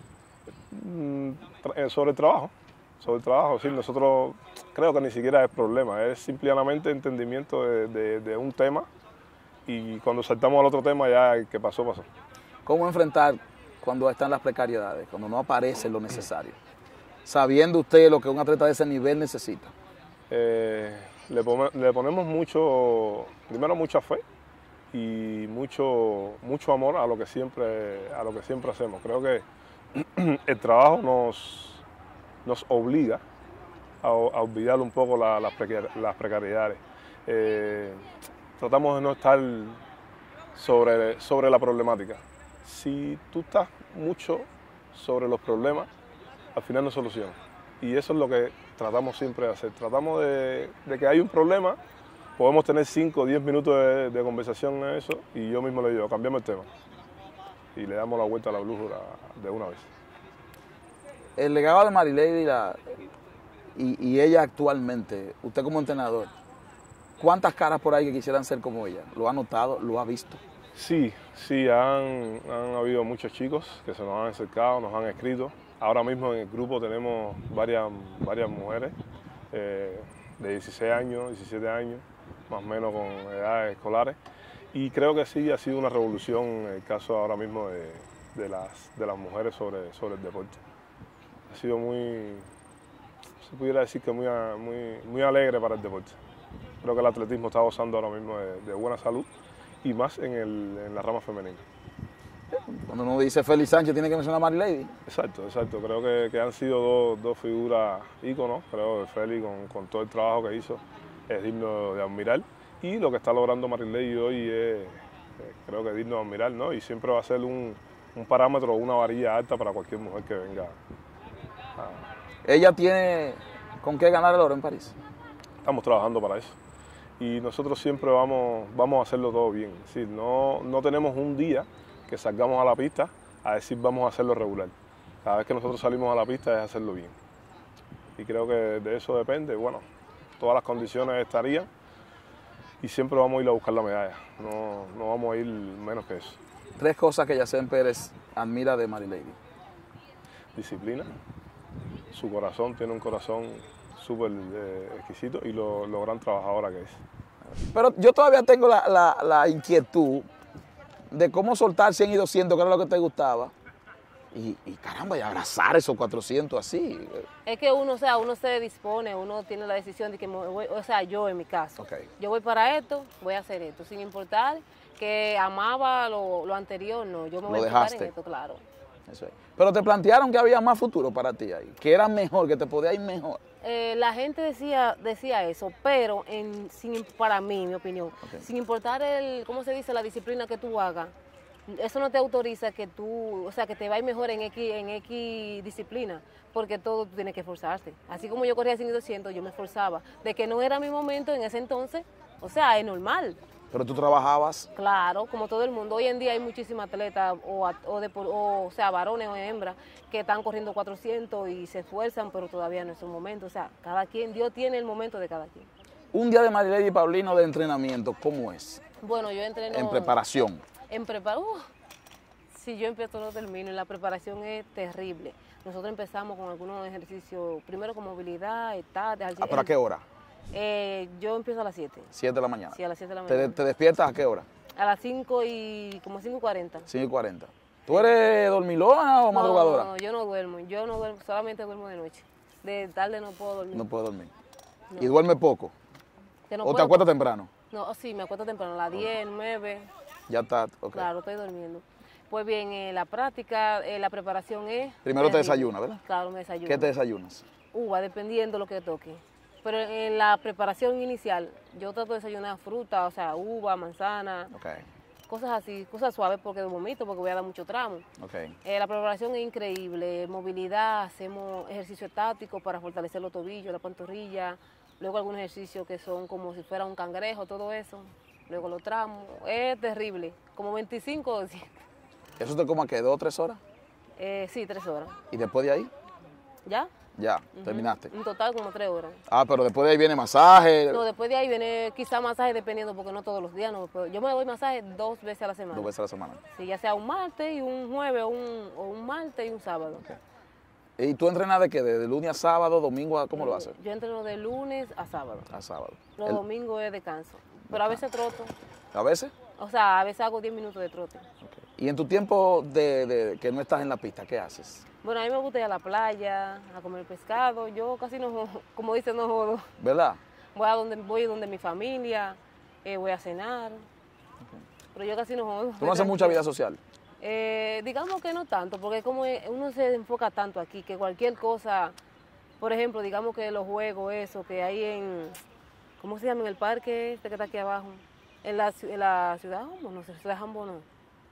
Speaker 3: Mm, tra- eh, Sobre el trabajo, sobre el trabajo, sí, nosotros creo que ni siquiera es problema, es simplemente entendimiento de, de- de un tema y cuando saltamos al otro tema ya el que pasó, pasó.
Speaker 1: ¿Cómo enfrentar cuando están las precariedades, cuando no aparece lo necesario? Sabiendo usted lo que un atleta de ese nivel necesita.
Speaker 3: Eh, le, pone- le ponemos mucho, primero mucha fe y mucho, mucho amor a lo que siempre, a lo que siempre hacemos. Creo que el trabajo nos, nos obliga a, a olvidar un poco la- las, precar- las precariedades. Eh, tratamos de no estar sobre, sobre la problemática. Si tú estás mucho sobre los problemas, al final no solucionas. Y eso es lo que tratamos siempre de hacer. Tratamos de, de que hay un problema, podemos tener cinco o diez minutos de, de conversación en eso y yo mismo le digo, cambiamos el tema. Y le damos la vuelta a la brújula de una vez.
Speaker 1: El legado de Marilady la, y, y ella actualmente, usted como entrenador, ¿cuántas caras por ahí que quisieran ser como ella? ¿Lo ha notado? ¿Lo ha visto?
Speaker 3: Sí, sí, han, han habido muchos chicos que se nos han acercado, nos han escrito. Ahora mismo en el grupo tenemos varias, varias mujeres eh, de dieciséis años, diecisiete años, más o menos con edades escolares. Y creo que sí ha sido una revolución el caso ahora mismo de, de, las, de las mujeres sobre, sobre el deporte. Ha sido muy, se pudiera decir que muy, muy, muy alegre para el deporte. Creo que el atletismo está gozando ahora mismo de, de buena salud y más en, el, en la rama femenina.
Speaker 1: Cuando uno dice Félix Sánchez, tiene que mencionar a Mary Lady.
Speaker 3: Exacto, exacto. Creo que, que han sido dos, dos figuras íconos. Creo que Félix, con, con todo el trabajo que hizo, es digno de admirar. Y lo que está logrando Mary Lady hoy es, eh, creo que es digno de admirar, ¿no? Y siempre va a ser un, un parámetro, una varilla alta para cualquier mujer que venga. A...
Speaker 1: Ella tiene con qué ganar el oro en París.
Speaker 3: Estamos trabajando para eso. Y nosotros siempre vamos, vamos a hacerlo todo bien. Es decir, no, no tenemos un día que salgamos a la pista a decir vamos a hacerlo regular. Cada vez que nosotros salimos a la pista es hacerlo bien. Y creo que de eso depende. Bueno, todas las condiciones estarían y siempre vamos a ir a buscar la medalla. No, no vamos a ir menos que eso.
Speaker 1: Tres cosas que Yacén Pérez admira de Mary Lady.
Speaker 3: Disciplina, su corazón, tiene un corazón súper eh, exquisito y lo, lo gran trabajadora que es.
Speaker 1: Pero yo todavía tengo la, la, la inquietud de cómo soltar cien y doscientos, que era lo que te gustaba, y, y caramba, y abrazar esos cuatrocientos así.
Speaker 2: Es que uno, o sea, uno se dispone, uno tiene la decisión de que, me voy, o sea, yo en mi caso,
Speaker 1: Okay.
Speaker 2: yo voy para esto, voy a hacer esto, sin importar que amaba lo, lo anterior, no, yo me voy
Speaker 1: Lo
Speaker 2: a enfocar
Speaker 1: dejaste.
Speaker 2: en esto, claro.
Speaker 1: Eso es. Pero te plantearon que había más futuro para ti ahí, que era mejor, que te podía ir mejor.
Speaker 2: Eh, la gente decía, decía eso, pero en, sin, para mí, mi opinión,
Speaker 1: Okay.
Speaker 2: sin importar el, ¿cómo se dice? La disciplina que tú hagas, eso no te autoriza que tú, o sea, que te vaya mejor en X, en X disciplina, porque todo tú tienes que esforzarte. Así como yo corría cien y doscientos, yo me esforzaba. De que no era mi momento en ese entonces, o sea, es normal.
Speaker 1: Pero tú trabajabas.
Speaker 2: Claro, como todo el mundo. Hoy en día hay muchísimas atletas, o, o, de, o, o sea, varones o hembras, que están corriendo cuatrocientos y se esfuerzan, pero todavía no es su momento. O sea, cada quien, Dios tiene el momento de cada quien.
Speaker 1: Un día de Mary Lady Paulino de entrenamiento, ¿cómo es?
Speaker 2: Bueno, yo entreno...
Speaker 1: En preparación.
Speaker 2: En preparación, uh, si yo empiezo no termino, y la preparación es terrible. Nosotros empezamos con algunos ejercicios, primero con movilidad, estar...
Speaker 1: ¿A para qué hora?
Speaker 2: Eh, yo empiezo a las siete.
Speaker 1: siete de la mañana.
Speaker 2: Sí, a las siete de la
Speaker 1: ¿Te,
Speaker 2: mañana.
Speaker 1: ¿Te despiertas a qué hora?
Speaker 2: A las cinco y... como cinco y cuarenta.
Speaker 1: cinco y cuarenta. ¿Tú eres dormilona o madrugadora?
Speaker 2: No, no, yo no duermo, yo no duermo, solamente duermo de noche. De tarde no puedo dormir.
Speaker 1: No puedo dormir.
Speaker 2: No.
Speaker 1: ¿Y duerme poco?
Speaker 2: Que no
Speaker 1: ¿O te
Speaker 2: puedo-
Speaker 1: acuestas temprano?
Speaker 2: No, oh, sí, me acuesto temprano, a las diez, nueve,
Speaker 1: Ya está, ok.
Speaker 2: claro, estoy durmiendo. Pues bien, eh, la práctica, eh, la preparación es...
Speaker 1: Primero te
Speaker 2: terrible.
Speaker 1: desayunas, ¿verdad?
Speaker 2: Claro, me desayuno.
Speaker 1: ¿Qué te desayunas?
Speaker 2: Uva, dependiendo lo que toque. Pero en la preparación inicial, yo trato de desayunar fruta, o sea, uva, manzana,
Speaker 1: Ok,
Speaker 2: cosas así, cosas suaves porque vomito, porque voy a dar mucho tramo.
Speaker 1: ok.
Speaker 2: Eh, la preparación es increíble, movilidad, hacemos ejercicio estático para fortalecer los tobillos, la pantorrilla, luego algunos ejercicios que son como si fuera un cangrejo, todo eso, luego los tramos, es terrible, como veinticinco o cien.
Speaker 1: ¿Eso te como a qué? ¿Dos o tres horas?
Speaker 2: Eh, sí, tres horas.
Speaker 1: ¿Y después de ahí?
Speaker 2: ¿Ya?
Speaker 1: Ya, terminaste.
Speaker 2: En total como tres horas.
Speaker 1: Ah, pero después de ahí viene masaje.
Speaker 2: No, después de ahí viene quizá masaje dependiendo, porque no todos los días. No, pero yo me doy masaje dos veces a la semana.
Speaker 1: Dos veces a la semana.
Speaker 2: Sí, ya sea un martes y un jueves, o un, o un martes y un sábado.
Speaker 1: ¿Y tú entrenas de qué? ¿De lunes a sábado, domingo a cómo lo haces?
Speaker 2: Yo entreno de lunes a sábado.
Speaker 1: A sábado.
Speaker 2: Los
Speaker 1: El-
Speaker 2: domingos es descanso. Pero a veces troto.
Speaker 1: ¿A veces?
Speaker 2: O sea, a veces hago diez minutos de trote.
Speaker 1: Ok. ¿Y en tu tiempo de, de que no estás en la pista, qué haces?
Speaker 2: Bueno, a mí me gusta ir a la playa, a comer pescado. Yo casi no, jodo, como dicen, no jodo.
Speaker 1: ¿Verdad?
Speaker 2: Voy a donde, voy donde mi familia, eh, voy a cenar. Pero yo casi no jodo.
Speaker 1: ¿Tú no haces mucha vida social?
Speaker 2: Eh, digamos que no tanto, porque como es- uno se enfoca tanto aquí, que cualquier cosa, por ejemplo, digamos que los juegos, eso, que hay en, ¿cómo se llama? En el parque este que está aquí abajo, en la, ci- en la ciudad, Jambo, no sé, ciudad Jambo no.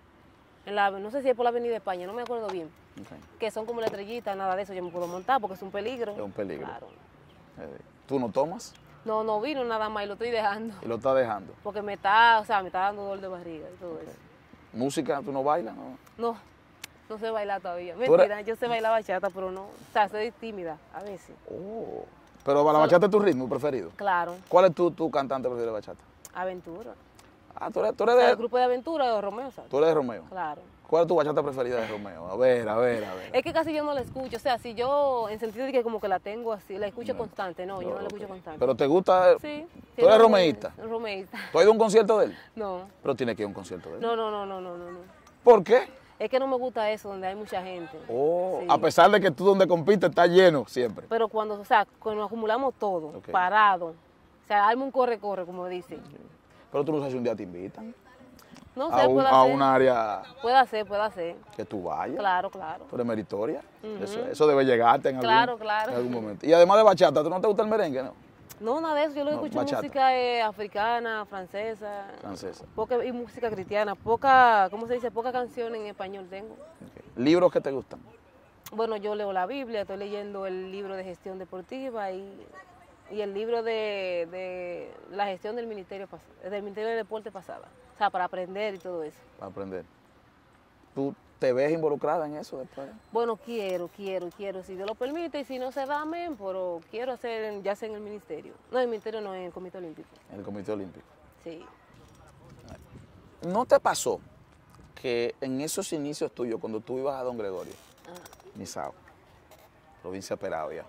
Speaker 2: En la, no sé si es por la avenida España, no me acuerdo bien,
Speaker 1: Ok.
Speaker 2: que son como la estrellita, nada de eso yo me puedo montar porque es un peligro.
Speaker 1: Es un peligro.
Speaker 2: Claro.
Speaker 1: Eh, ¿Tú no tomas
Speaker 2: No, no vino nada más y lo estoy dejando,
Speaker 1: y lo estás dejando?
Speaker 2: porque me está, o sea, me está dando dolor de barriga y todo eso.
Speaker 1: ¿Música? ¿Tú no bailas? No.
Speaker 2: No, no sé bailar todavía.
Speaker 1: eres-
Speaker 2: Mentira, yo sé bailar bachata, pero no. O sea, soy tímida a veces.
Speaker 1: Oh. Pero la bachata es tu ritmo preferido.
Speaker 2: Claro,
Speaker 1: ¿Cuál es tu, tu cantante preferido de bachata?
Speaker 2: aventura.
Speaker 1: Ah, tú eres, tú
Speaker 2: O
Speaker 1: eres
Speaker 2: sea,
Speaker 1: de,
Speaker 2: el grupo de aventura de Romeo, ¿sabes?
Speaker 1: tú eres de Romeo.
Speaker 2: Claro.
Speaker 1: ¿Cuál es tu bachata preferida de Romeo? A ver, a ver, a ver.
Speaker 2: Es que casi yo no la escucho. O sea, si yo, en sentido de que como que la tengo así, la escucho
Speaker 1: No.
Speaker 2: constante. No, yo no la
Speaker 1: Ok.
Speaker 2: escucho constante.
Speaker 1: ¿Pero te gusta?
Speaker 2: Sí.
Speaker 1: ¿Tú eres romeísta?
Speaker 2: Romeísta.
Speaker 1: ¿Tú has ido a un concierto de él?
Speaker 2: No.
Speaker 1: Pero tienes que ir a un concierto de él.
Speaker 2: No, no, no, no, no, no, no.
Speaker 1: ¿Por qué?
Speaker 2: Es que no me gusta eso, donde hay mucha gente.
Speaker 1: Oh,
Speaker 2: Sí.
Speaker 1: a pesar de que tú donde compites está lleno siempre.
Speaker 2: Pero cuando, o sea, cuando acumulamos todo,
Speaker 1: Ok.
Speaker 2: parado, sea, hazme un corre-corre, como dicen.
Speaker 1: Pero tú no sabes si un día te invitan
Speaker 2: No
Speaker 1: a
Speaker 2: sé,
Speaker 1: un,
Speaker 2: puede
Speaker 1: a
Speaker 2: ser.
Speaker 1: un área
Speaker 2: Puede ser, puede ser.
Speaker 1: que tú vayas.
Speaker 2: Claro, claro.
Speaker 1: Pero es meritoria.
Speaker 2: Ujú.
Speaker 1: eso, eso debe llegarte en algún,
Speaker 2: Claro, claro.
Speaker 1: en algún momento. Y además de bachata, ¿tú no te gusta el merengue, no?
Speaker 2: No, nada de eso. Yo lo que
Speaker 1: No,
Speaker 2: escucho
Speaker 1: bachata.
Speaker 2: música eh, africana, francesa.
Speaker 1: Francesa.
Speaker 2: Poca, y música cristiana. Poca, ¿cómo se dice? Poca canción en español tengo.
Speaker 1: Ok. ¿Libros que te gustan?
Speaker 2: Bueno, yo leo la Biblia, estoy leyendo el libro de gestión deportiva y, y el libro de, de la gestión del Ministerio pas- del Ministerio de Deporte pasada. O sea, para aprender y todo eso.
Speaker 1: Para aprender. ¿Tú te ves involucrada en eso después?
Speaker 2: Bueno, quiero, quiero, quiero, si Dios lo permite, y si no se da, amén, pero quiero hacer, ya sea en el ministerio. No, en el ministerio no, en el Comité Olímpico.
Speaker 1: En el Comité Olímpico.
Speaker 2: Sí.
Speaker 1: ¿No te pasó que en esos inicios tuyos, cuando tú ibas a Don Gregorio,
Speaker 2: Ah,
Speaker 1: Nizao, provincia de Peravia,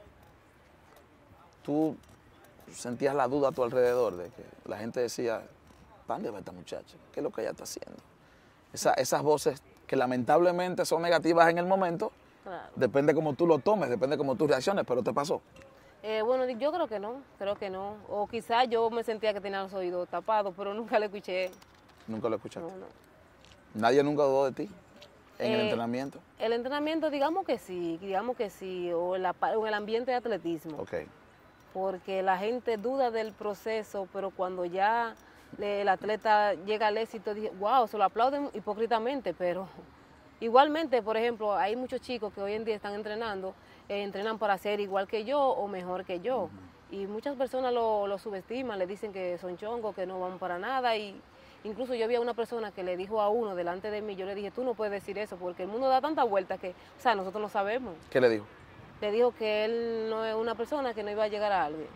Speaker 1: tú sentías la duda a tu alrededor de que la gente decía, ¿dónde va esta muchacha? ¿Qué es lo que ella está haciendo? Esa- esas voces que lamentablemente son negativas en el momento,
Speaker 2: claro.
Speaker 1: depende cómo tú lo tomes, depende cómo tú reacciones, pero te pasó.
Speaker 2: Eh, bueno, yo creo que no, creo que no. O quizás yo me sentía que tenía los oídos tapados, pero nunca le escuché.
Speaker 1: Nunca lo escuchaste.
Speaker 2: No, no.
Speaker 1: Nadie nunca dudó de ti en el
Speaker 2: Eh,
Speaker 1: entrenamiento.
Speaker 2: El entrenamiento, digamos que sí, digamos que sí, o en, la pa- o en el ambiente de atletismo.
Speaker 1: Ok.
Speaker 2: Porque la gente duda del proceso, pero cuando ya le- el atleta llega al éxito, dice, wow, se lo aplauden hipócritamente, pero igualmente, por ejemplo, hay muchos chicos que hoy en día están entrenando, eh, entrenan para ser igual que yo o mejor que yo. Y muchas personas lo, lo subestiman, le dicen que son chongos, que no van para nada. Y incluso yo había una persona que le dijo a uno delante de mí, yo le dije, tú no puedes decir eso, porque el mundo da tanta vuelta que, o sea, nosotros no sabemos.
Speaker 1: ¿Qué le dijo?
Speaker 2: Le dijo que él no es una persona que no iba a llegar a algo,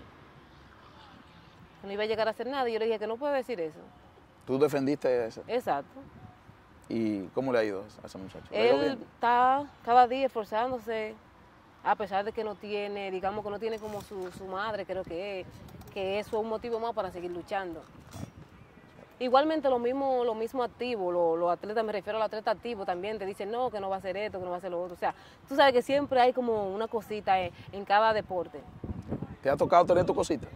Speaker 2: que no iba a llegar a hacer nada. Y yo le dije que no puede decir eso.
Speaker 1: Tú defendiste eso.
Speaker 2: Exacto.
Speaker 1: ¿Y cómo le ha ido a ese muchacho? ¿Le ha ido
Speaker 2: Él
Speaker 1: bien?
Speaker 2: está cada día esforzándose, a pesar de que no tiene, digamos que no tiene como su, su madre, creo que es, que eso es un motivo más para seguir luchando. Igualmente lo mismo, lo mismo activo, los lo atletas, me refiero al atleta activo también, te dicen no, que no va a hacer esto, que no va a hacer lo otro. O sea, tú sabes que siempre hay como una cosita en, en cada deporte.
Speaker 1: ¿Te ha tocado tener tu cosita?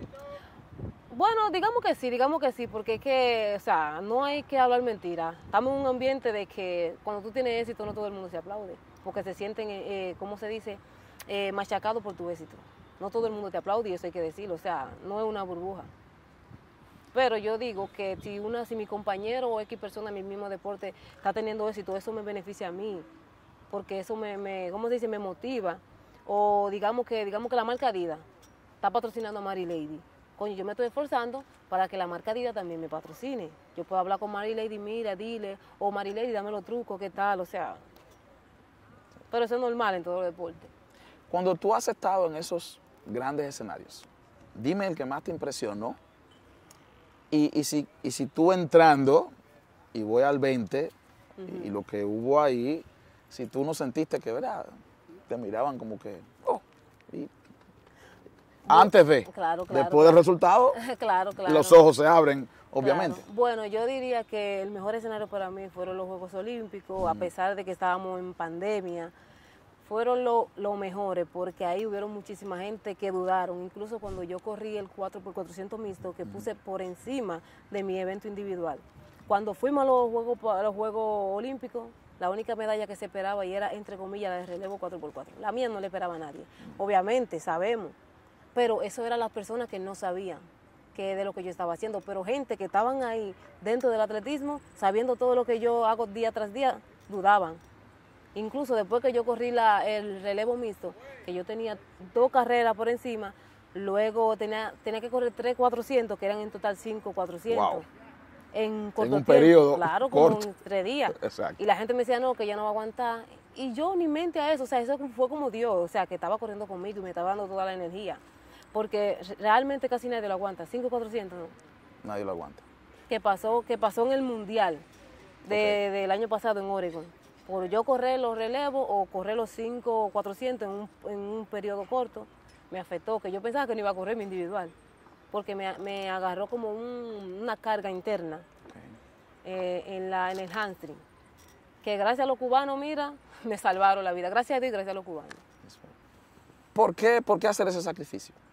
Speaker 2: Bueno, digamos que sí, digamos que sí, porque es que, o sea, no hay que hablar mentira. Estamos en un ambiente de que cuando tú tienes éxito no todo el mundo se aplaude, porque se sienten, eh, ¿cómo se dice?, eh, machacados por tu éxito. No todo el mundo te aplaude y eso hay que decirlo, o sea, no es una burbuja. Pero yo digo que si una, si mi compañero o X persona en mi mismo deporte está teniendo éxito, eso me beneficia a mí, porque eso me, me ¿cómo se dice?, me motiva. O digamos que, digamos que la marca Adidas está patrocinando a Mary Lady. Coño, yo me estoy esforzando para que la marca Adidas también me patrocine. Yo puedo hablar con Mary Lady, mira, dile, o Mary Lady, dame los trucos, qué tal, o sea. Pero eso es normal en todo el deporte.
Speaker 1: Cuando tú has estado en esos grandes escenarios, dime el que más te impresionó. Y, y, si, y si tú entrando, y voy al veinte, uh-huh. y, y lo que hubo ahí, si tú no sentiste que, ¿verdad? Te miraban como que, oh, y antes de,
Speaker 2: claro, claro,
Speaker 1: después
Speaker 2: claro.
Speaker 1: del resultado,
Speaker 2: claro, claro.
Speaker 1: los ojos se abren, obviamente.
Speaker 2: Claro. Bueno, yo diría que el mejor escenario para mí fueron los Juegos Olímpicos, uh-huh. a pesar de que estábamos en pandemia. Fueron los lo mejores porque ahí hubieron muchísima gente que dudaron, incluso cuando yo corrí el cuatro por cuatrocientos mixto, que puse por encima de mi evento individual. Cuando fuimos a los Juegos, a los Juegos Olímpicos, la única medalla que se esperaba y era, entre comillas, de relevo cuatro por cuatro. La mía no le esperaba a nadie, obviamente, sabemos, pero eso eran las personas que no sabían que de lo que yo estaba haciendo, pero gente que estaban ahí dentro del atletismo, sabiendo todo lo que yo hago día tras día, dudaban. Incluso después que yo corrí la, el relevo mixto, que yo tenía dos carreras por encima, luego tenía, tenía que correr tres cuatrocientos, que eran en total cinco cuatrocientos.
Speaker 1: Wow.
Speaker 2: En corto
Speaker 1: en un
Speaker 2: tiempo,
Speaker 1: periodo
Speaker 2: claro, como
Speaker 1: corto.
Speaker 2: en tres días.
Speaker 1: Exacto.
Speaker 2: Y la gente me decía, no, que ya no va a aguantar. Y yo ni mente a eso, o sea, eso fue como Dios, o sea, que estaba corriendo conmigo y me estaba dando toda la energía. Porque realmente casi nadie lo aguanta, cinco cuatrocientos, ¿no?
Speaker 1: Nadie lo aguanta.
Speaker 2: Que pasó, que pasó en el Mundial de, okay. del año pasado en Oregon. Por yo correr los relevos o correr los cinco cuatrocientos en un, en un periodo corto, me afectó, que yo pensaba que no iba a correr mi individual, porque me, me agarró como un, una carga interna okay. eh, en, la, en el hamstring, que gracias a los cubanos, mira, me salvaron la vida, gracias a Dios y gracias a los cubanos.
Speaker 1: ¿Por qué, por qué hacer ese sacrificio?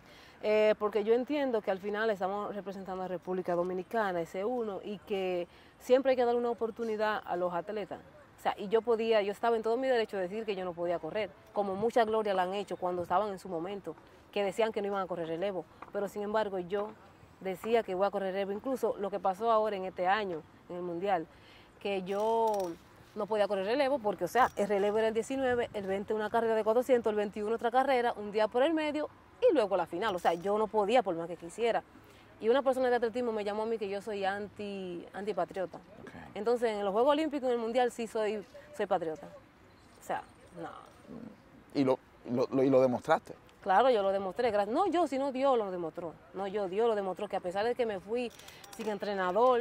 Speaker 2: Eh, porque yo entiendo que al final estamos representando a República Dominicana, ese uno, y que siempre hay que dar una oportunidad a los atletas. O sea, y yo podía, yo estaba en todo mi derecho de decir que yo no podía correr, como mucha gloria la han hecho cuando estaban en su momento, que decían que no iban a correr relevo, pero sin embargo yo decía que voy a correr relevo, incluso lo que pasó ahora en este año, en el Mundial, que yo no podía correr relevo porque, o sea, el relevo era el diecinueve, el veinte una carrera de cuatrocientos, el veintiuno otra carrera, un día por el medio y luego la final. O sea, yo no podía por más que quisiera. Y una persona de atletismo me llamó a mí que yo soy anti, antipatriota. Okay. Entonces, en los Juegos Olímpicos, en el Mundial, sí soy, soy patriota. O sea, no.
Speaker 1: ¿Y lo, lo, lo, y lo demostraste?
Speaker 2: Claro, yo lo demostré. No yo, sino Dios lo demostró. No yo, Dios lo demostró que a pesar de que me fui sin entrenador,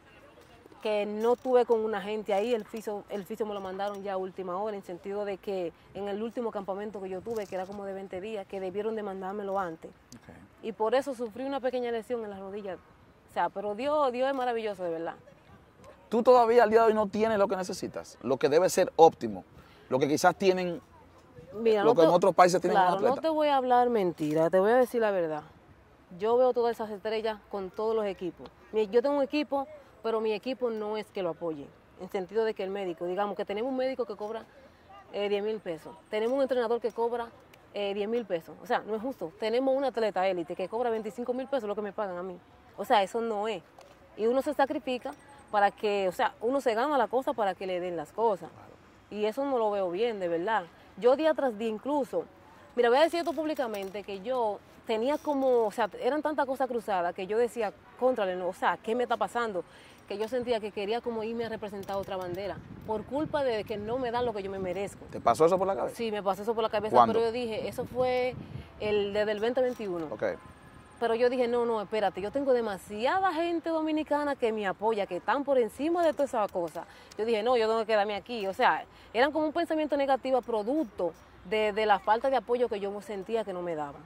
Speaker 2: que no tuve con una gente ahí, el fisio, el fisio me lo mandaron ya a última hora, en sentido de que en el último campamento que yo tuve, que era como de veinte días, que debieron de mandármelo antes. Okay. Y por eso sufrí una pequeña lesión en las rodillas. O sea, pero Dios, Dios es maravilloso, de verdad.
Speaker 1: Tú todavía al día de hoy no tienes lo que necesitas, lo que debe ser óptimo, lo que quizás tienen,
Speaker 2: Mira,
Speaker 1: lo
Speaker 2: no
Speaker 1: que
Speaker 2: te,
Speaker 1: en otros países tienen
Speaker 2: claro,
Speaker 1: un atleta.
Speaker 2: No te voy a hablar mentira, te voy a decir la verdad. Yo veo todas esas estrellas con todos los equipos. Yo tengo un equipo, pero mi equipo no es que lo apoye, en sentido de que el médico, digamos que tenemos un médico que cobra eh, diez mil pesos, tenemos un entrenador que cobra eh, diez mil pesos, o sea, no es justo. Tenemos un atleta élite que cobra veinticinco mil pesos, lo que me pagan a mí, o sea, eso no es. Y uno se sacrifica para que, o sea, uno se gana la cosa para que le den las cosas, y eso no lo veo bien, de verdad. Yo día tras día incluso, mira, voy a decir esto públicamente, que yo tenía como, o sea, eran tantas cosas cruzadas que yo decía, contrale, no, o sea, ¿qué me está pasando? Que yo sentía que quería como irme a representar otra bandera, por culpa de que no me dan lo que yo me merezco.
Speaker 1: ¿Te pasó eso por la cabeza?
Speaker 2: Sí, me pasó eso por la cabeza,
Speaker 1: ¿Cuándo?
Speaker 2: Pero yo dije, eso fue el desde el veinte veintiuno.
Speaker 1: Okay.
Speaker 2: Pero yo dije, no, no, espérate, yo tengo demasiada gente dominicana que me apoya, que están por encima de toda esa cosa. Yo dije, no, yo tengo que quedarme aquí. O sea, eran como un pensamiento negativo producto de, de la falta de apoyo que yo sentía que no me daban.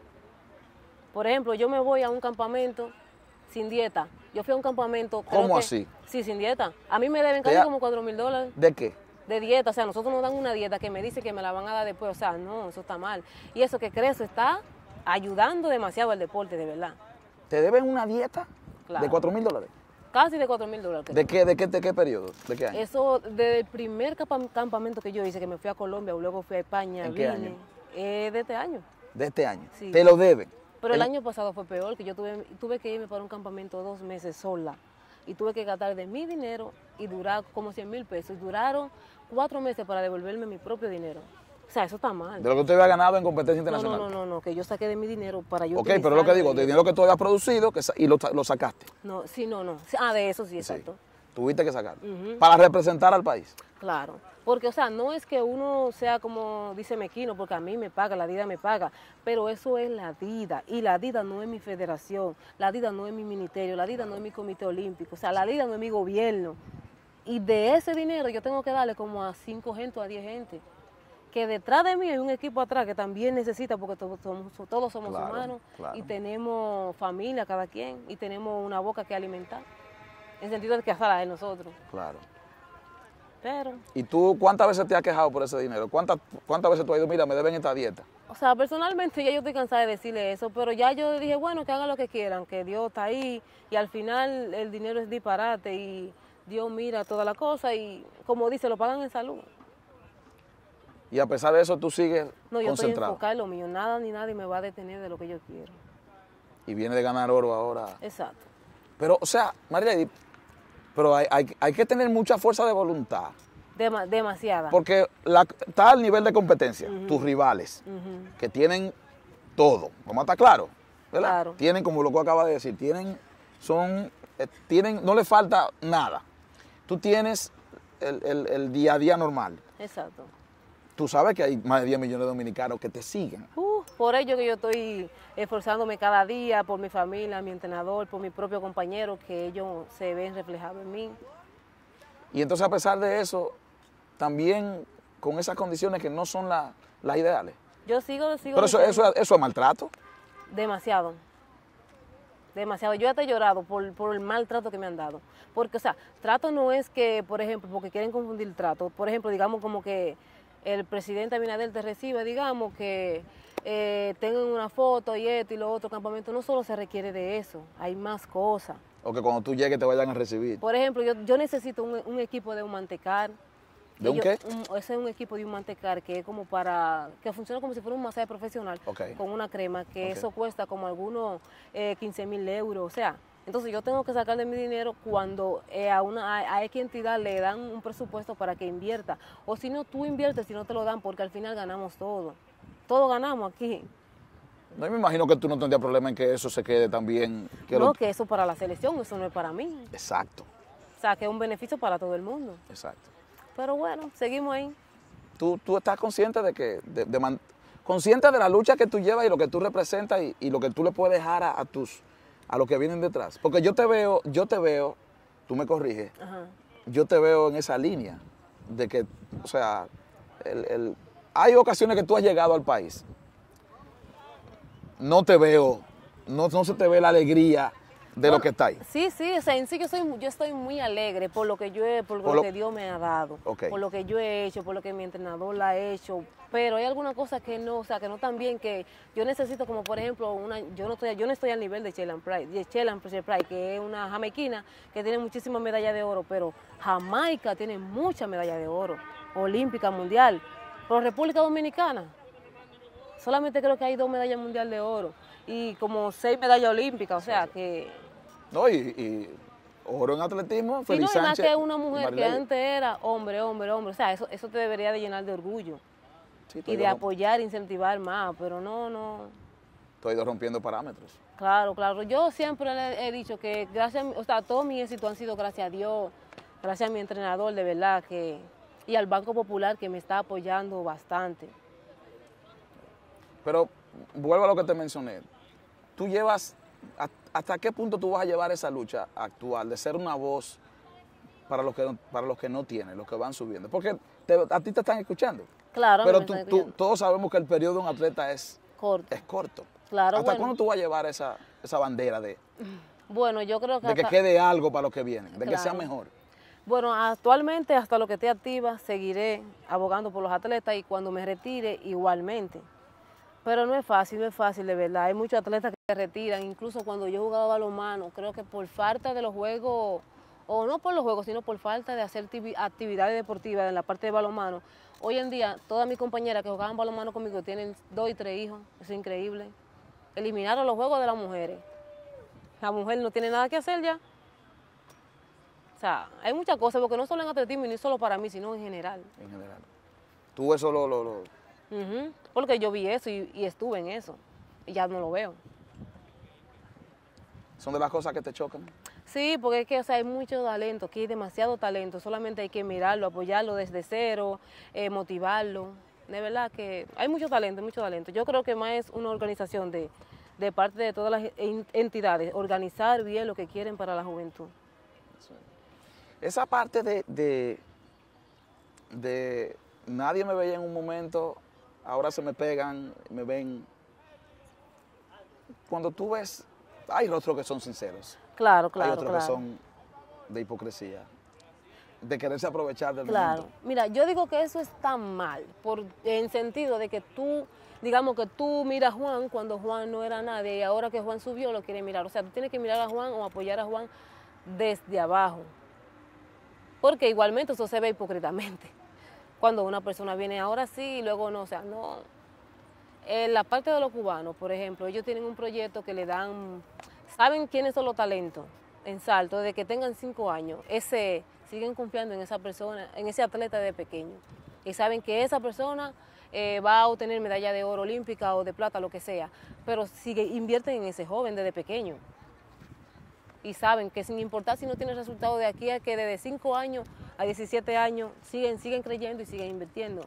Speaker 2: Por ejemplo, yo me voy a un campamento sin dieta. Yo fui a un campamento...
Speaker 1: ¿Cómo
Speaker 2: que,
Speaker 1: así?
Speaker 2: Sí, sin dieta. A mí me deben casi como cuatro mil dólares.
Speaker 1: ¿De qué?
Speaker 2: De dieta. O sea, nosotros nos dan una dieta que me dice que me la van a dar después. O sea, no, eso está mal. Y eso que crees está ayudando demasiado al deporte, de verdad.
Speaker 1: ¿Te deben una dieta claro. de cuatro mil dólares?
Speaker 2: Casi de cuatro mil dólares.
Speaker 1: ¿De qué, de, qué, ¿De qué periodo? ¿De qué año?
Speaker 2: Eso, desde el primer campamento que yo hice, que me fui a Colombia, luego fui a España.
Speaker 1: ¿En
Speaker 2: vine,
Speaker 1: qué año?
Speaker 2: Eh, de este año.
Speaker 1: ¿De este año?
Speaker 2: Sí.
Speaker 1: ¿Te lo deben?
Speaker 2: Pero el, el año pasado fue peor, que yo tuve, tuve que irme para un campamento dos meses sola. Y tuve que gastar de mi dinero y durar como cien mil pesos. Y duraron cuatro meses para devolverme mi propio dinero. O sea, eso está mal.
Speaker 1: De lo que usted había ganado en competencia internacional.
Speaker 2: No, no, no, no, que yo saqué de mi dinero para yo
Speaker 1: Ok, pero lo que digo, de dinero que tú habías producido que, y lo, lo sacaste.
Speaker 2: No, sí, no, no. Ah, de eso sí, exacto.
Speaker 1: Sí. Tuviste que sacarlo.
Speaker 2: Uh-huh.
Speaker 1: Para representar al país.
Speaker 2: Claro. Porque, o sea, no es que uno sea como dice Mequino, porque a mí me paga, la DIDA me paga, pero eso es la DIDA, y la DIDA no es mi federación, la DIDA no es mi ministerio, la DIDA no es mi comité olímpico, o sea, la DIDA no es mi gobierno. Y de ese dinero yo tengo que darle como a cinco gente o a diez gente. Que detrás de mí hay un equipo atrás que también necesita, porque todos somos, todos somos
Speaker 1: claro,
Speaker 2: humanos,
Speaker 1: claro.
Speaker 2: Y tenemos familia cada quien, y tenemos una boca que alimentar, en sentido de que hasta la de nosotros.
Speaker 1: Claro.
Speaker 2: Pero,
Speaker 1: ¿Y tú cuántas veces te has quejado por ese dinero? ¿Cuántas, cuántas veces tú has ido, mira, me deben esta dieta?
Speaker 2: O sea, personalmente ya yo estoy cansada de decirle eso, pero ya yo dije, bueno, que hagan lo que quieran, que Dios está ahí, y al final el dinero es disparate, y Dios mira toda la cosa, y como dice, lo pagan en salud.
Speaker 1: Y a pesar de eso, tú sigues
Speaker 2: no, yo
Speaker 1: concentrado.
Speaker 2: estoy enfocada en lo mío, nada ni nadie me va a detener de lo que yo quiero.
Speaker 1: Y viene de ganar oro ahora.
Speaker 2: Exacto.
Speaker 1: Pero, o sea, Marilady, pero hay, hay, hay que tener mucha fuerza de voluntad.
Speaker 2: Dema, demasiada.
Speaker 1: Porque la, está al nivel de competencia, uh-huh. tus rivales,
Speaker 2: uh-huh.
Speaker 1: que tienen todo, vamos a estar claros, ¿verdad?
Speaker 2: Claro.
Speaker 1: Tienen, como lo que acaba de decir, tienen, son, eh, tienen, no les falta nada. Tú tienes el, el, el día a día normal.
Speaker 2: Exacto.
Speaker 1: Tú sabes que hay más de diez millones de dominicanos que te siguen.
Speaker 2: Uh, por ello que yo estoy esforzándome cada día, por mi familia, mi entrenador, por mi propio compañero, que ellos se ven reflejados en mí.
Speaker 1: Y entonces, a pesar de eso, también con esas condiciones que no son la, las ideales.
Speaker 2: Yo sigo, sigo.
Speaker 1: Pero eso, eso, eso es maltrato.
Speaker 2: Demasiado. Demasiado. Yo hasta he llorado por, por el maltrato que me han dado. Porque, o sea, trato no es que, por ejemplo, porque quieren confundir trato. Por ejemplo, digamos como que el presidente Abinader te recibe, digamos que eh, tengan una foto y esto y lo otro, campamento, no solo se requiere de eso, hay más cosas.
Speaker 1: O que cuando tú llegues te vayan a recibir.
Speaker 2: Por ejemplo, yo, yo necesito un, un equipo de un mantecar.
Speaker 1: ¿De un
Speaker 2: yo,
Speaker 1: qué?
Speaker 2: Un, ese es un equipo de un mantecar que es como para, que funciona como si fuera un masaje profesional,
Speaker 1: Okay.
Speaker 2: con una crema, que
Speaker 1: Okay.
Speaker 2: eso cuesta como algunos eh, quince mil euros, o sea, entonces yo tengo que sacar de mi dinero cuando eh, a una a, a X entidad le dan un presupuesto para que invierta, o si no, tú inviertes si no te lo dan, porque al final ganamos todo, todos ganamos aquí.
Speaker 1: No, me imagino que tú no tendrías problema en que eso se quede también. Que
Speaker 2: No,
Speaker 1: lo...
Speaker 2: que eso para la selección, eso no es para mí,
Speaker 1: Exacto,
Speaker 2: o sea, que es un beneficio para todo el mundo,
Speaker 1: exacto.
Speaker 2: pero bueno, seguimos ahí.
Speaker 1: Tú, tú estás consciente de que, de, de man- consciente de la lucha que tú llevas y lo que tú representas y, y lo que tú le puedes dejar a, a tus, a los que vienen detrás. Porque yo te veo, yo te veo, tú me corriges,
Speaker 2: Ajá.
Speaker 1: yo te veo en esa línea de que, o sea, el, el- hay ocasiones que tú has llegado al país, no te veo, no, no se te ve la alegría de lo que está ahí.
Speaker 2: Sí, sí, o sea, en sí yo, soy, yo estoy muy alegre por lo que yo he, por,
Speaker 1: Por
Speaker 2: lo
Speaker 1: lo-
Speaker 2: que Dios me ha dado,
Speaker 1: Ok.
Speaker 2: por lo que yo he hecho, por lo que mi entrenador la ha hecho, pero hay algunas cosas que no, o sea, que no tan bien, que yo necesito, como por ejemplo, una, yo no estoy, yo no estoy al nivel de Shelan Price, de Shelan Price, que es una jamaiquina que tiene muchísimas medallas de oro, pero Jamaica tiene muchas medallas de oro, olímpica, mundial, pero República Dominicana, solamente creo que hay dos medallas mundial de oro y como seis medallas olímpicas, o sea, que...
Speaker 1: ¿No? Y, y oro en atletismo,
Speaker 2: Sí,
Speaker 1: Feliz
Speaker 2: no, y más
Speaker 1: Sánchez
Speaker 2: que una
Speaker 1: y
Speaker 2: mujer que
Speaker 1: Marilady.
Speaker 2: antes era hombre, hombre, hombre. O sea, eso, eso te debería de llenar de orgullo
Speaker 1: Sí, estoy
Speaker 2: y de
Speaker 1: romp-
Speaker 2: apoyar, incentivar más, pero no, no.
Speaker 1: estoy rompiendo parámetros.
Speaker 2: Claro, claro. Yo siempre le he dicho que gracias, a mi- o sea, todo mi éxito han sido gracias a Dios, gracias a mi entrenador, de verdad, que y al Banco Popular que me está apoyando bastante.
Speaker 1: Pero vuelvo a lo que te mencioné. Tú llevas, a- ¿hasta qué punto tú vas a llevar esa lucha actual de ser una voz para los que no, para los que no tienen, los que van subiendo? Porque te- a ti te están escuchando.
Speaker 2: Claro,
Speaker 1: Pero
Speaker 2: me
Speaker 1: tú,
Speaker 2: están
Speaker 1: tú-
Speaker 2: escuchando.
Speaker 1: todos sabemos que el periodo de un atleta es,
Speaker 2: Corto.
Speaker 1: es corto.
Speaker 2: Claro,
Speaker 1: ¿Hasta
Speaker 2: bueno.
Speaker 1: cuándo tú vas a llevar esa, esa bandera de,
Speaker 2: Bueno, yo creo que
Speaker 1: de que
Speaker 2: hasta-
Speaker 1: quede algo para los que vienen, de que sea
Speaker 2: Claro.
Speaker 1: mejor?
Speaker 2: Bueno, actualmente hasta lo que esté activa seguiré abogando por los atletas y cuando me retire igualmente. Pero no es fácil, no es fácil de verdad. Hay muchos atletas que se retiran, incluso cuando yo jugaba balonmano, creo que por falta de los juegos, o no por los juegos, sino por falta de hacer tivi- actividades deportivas en la parte de balonmano. Hoy en día, todas mis compañeras que jugaban balonmano conmigo tienen dos y tres hijos, eso es increíble. Eliminaron los juegos de las mujeres. La mujer no tiene nada que hacer ya. O sea, hay muchas cosas, porque no solo en atletismo y no solo para mí, sino en general.
Speaker 1: En general. Tú eso lo, lo- lo-
Speaker 2: Ujú, porque yo vi eso y, y estuve en eso. Y ya no lo veo.
Speaker 1: son de las cosas que te chocan.
Speaker 2: Sí, porque es que o sea, hay mucho talento, aquí hay demasiado talento. Solamente hay que mirarlo, apoyarlo desde cero, eh, motivarlo. De verdad que hay mucho talento, mucho talento. Yo creo que más es una organización de, de parte de todas las en- entidades, organizar bien lo que quieren para la juventud.
Speaker 1: Esa parte de, de, de nadie me veía en un momento, ahora se me pegan, me ven. Cuando tú ves, hay rostros que son sinceros,
Speaker 2: Claro,
Speaker 1: hay
Speaker 2: claro,
Speaker 1: otros
Speaker 2: claro.
Speaker 1: que son de hipocresía, de quererse aprovechar del
Speaker 2: Claro,
Speaker 1: momento.
Speaker 2: mira, yo digo que eso está mal, por, en sentido de que tú, digamos que tú miras a Juan cuando Juan no era nadie y ahora que Juan subió lo quiere mirar. O sea, tú tienes que mirar a Juan o apoyar a Juan desde abajo, porque igualmente eso se ve hipócritamente. Cuando una persona viene ahora sí y luego no, o sea, no. En la parte de los cubanos, por ejemplo, ellos tienen un proyecto que le dan, saben quiénes son los talentos en salto, desde que tengan cinco años, ese, siguen confiando en esa persona, en ese atleta de pequeño, y saben que esa persona eh, va a obtener medalla de oro olímpica o de plata, lo que sea, pero sigue, invierten en ese joven desde pequeño, y saben que sin importar si no tiene resultado de aquí a que desde cinco años a diecisiete años, siguen, siguen creyendo y siguen invirtiendo.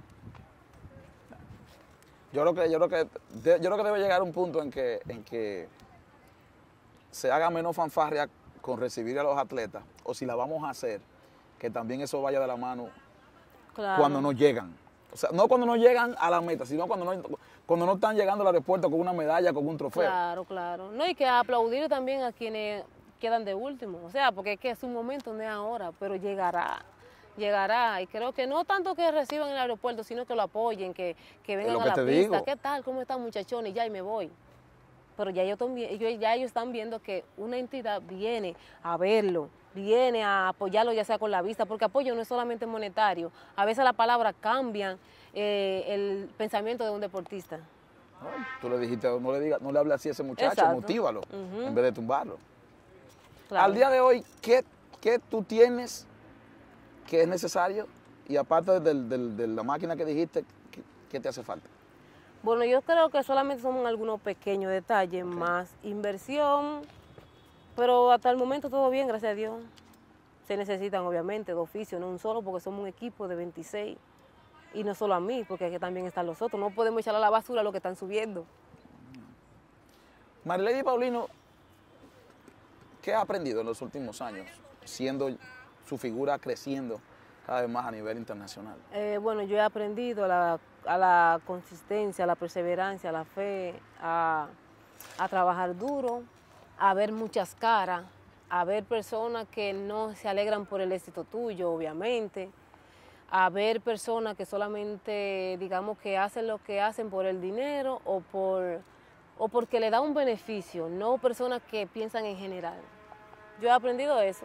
Speaker 1: Yo creo que, yo creo que, de- yo creo que debe llegar un punto en que, en que se haga menos fanfarria con recibir a los atletas, o si la vamos a hacer, que también eso vaya de la mano
Speaker 2: Claro.
Speaker 1: cuando no llegan. O sea, no cuando no llegan a la meta, sino cuando no, cuando no están llegando al aeropuerto con una medalla, con un trofeo.
Speaker 2: Claro, claro. No, y que aplaudir también a quienes quedan de último. O sea, porque es que es un momento, no es ahora, pero llegará. llegará. Y creo que no tanto que reciban en el aeropuerto, sino que lo apoyen, que, que vengan
Speaker 1: lo
Speaker 2: a
Speaker 1: que
Speaker 2: la
Speaker 1: te
Speaker 2: pista.
Speaker 1: digo.
Speaker 2: ¿Qué tal? ¿Cómo están, muchachones? Y ya, y me voy. Pero ya ellos, también, ellos, ya ellos están viendo que una entidad viene a verlo, viene a apoyarlo ya sea con la vista, porque apoyo no es solamente monetario. A veces las palabras cambian eh, el pensamiento de un deportista.
Speaker 1: Ay, tú le dijiste, no le digas, no le hables así a ese muchacho,
Speaker 2: Exacto.
Speaker 1: motívalo,
Speaker 2: Uh-huh.
Speaker 1: en vez de tumbarlo.
Speaker 2: Claro.
Speaker 1: Al día de hoy, ¿qué, qué tú tienes que es necesario? Y aparte del- del- de la máquina que dijiste, ¿qué, qué te hace falta?
Speaker 2: Bueno, yo creo que solamente son algunos pequeños detalles, okay. Más inversión, pero hasta el momento todo bien, gracias a Dios. Se necesitan obviamente dos oficios, no un solo, porque somos un equipo de veintiséis. Y no solo a mí, porque aquí también están los otros. No podemos echarle a la basura lo que están subiendo.
Speaker 1: Marilady Paulino, ¿qué ha aprendido en los últimos años, siendo su figura creciendo cada vez más a nivel internacional?
Speaker 2: Eh, bueno, yo he aprendido a la, a la consistencia, a la perseverancia, a la fe, a, a trabajar duro, a ver muchas caras, a ver personas que no se alegran por el éxito tuyo, obviamente, a ver personas que solamente, digamos, que hacen lo que hacen por el dinero o, por, o porque le da un beneficio, no personas que piensan en general. Yo he aprendido eso.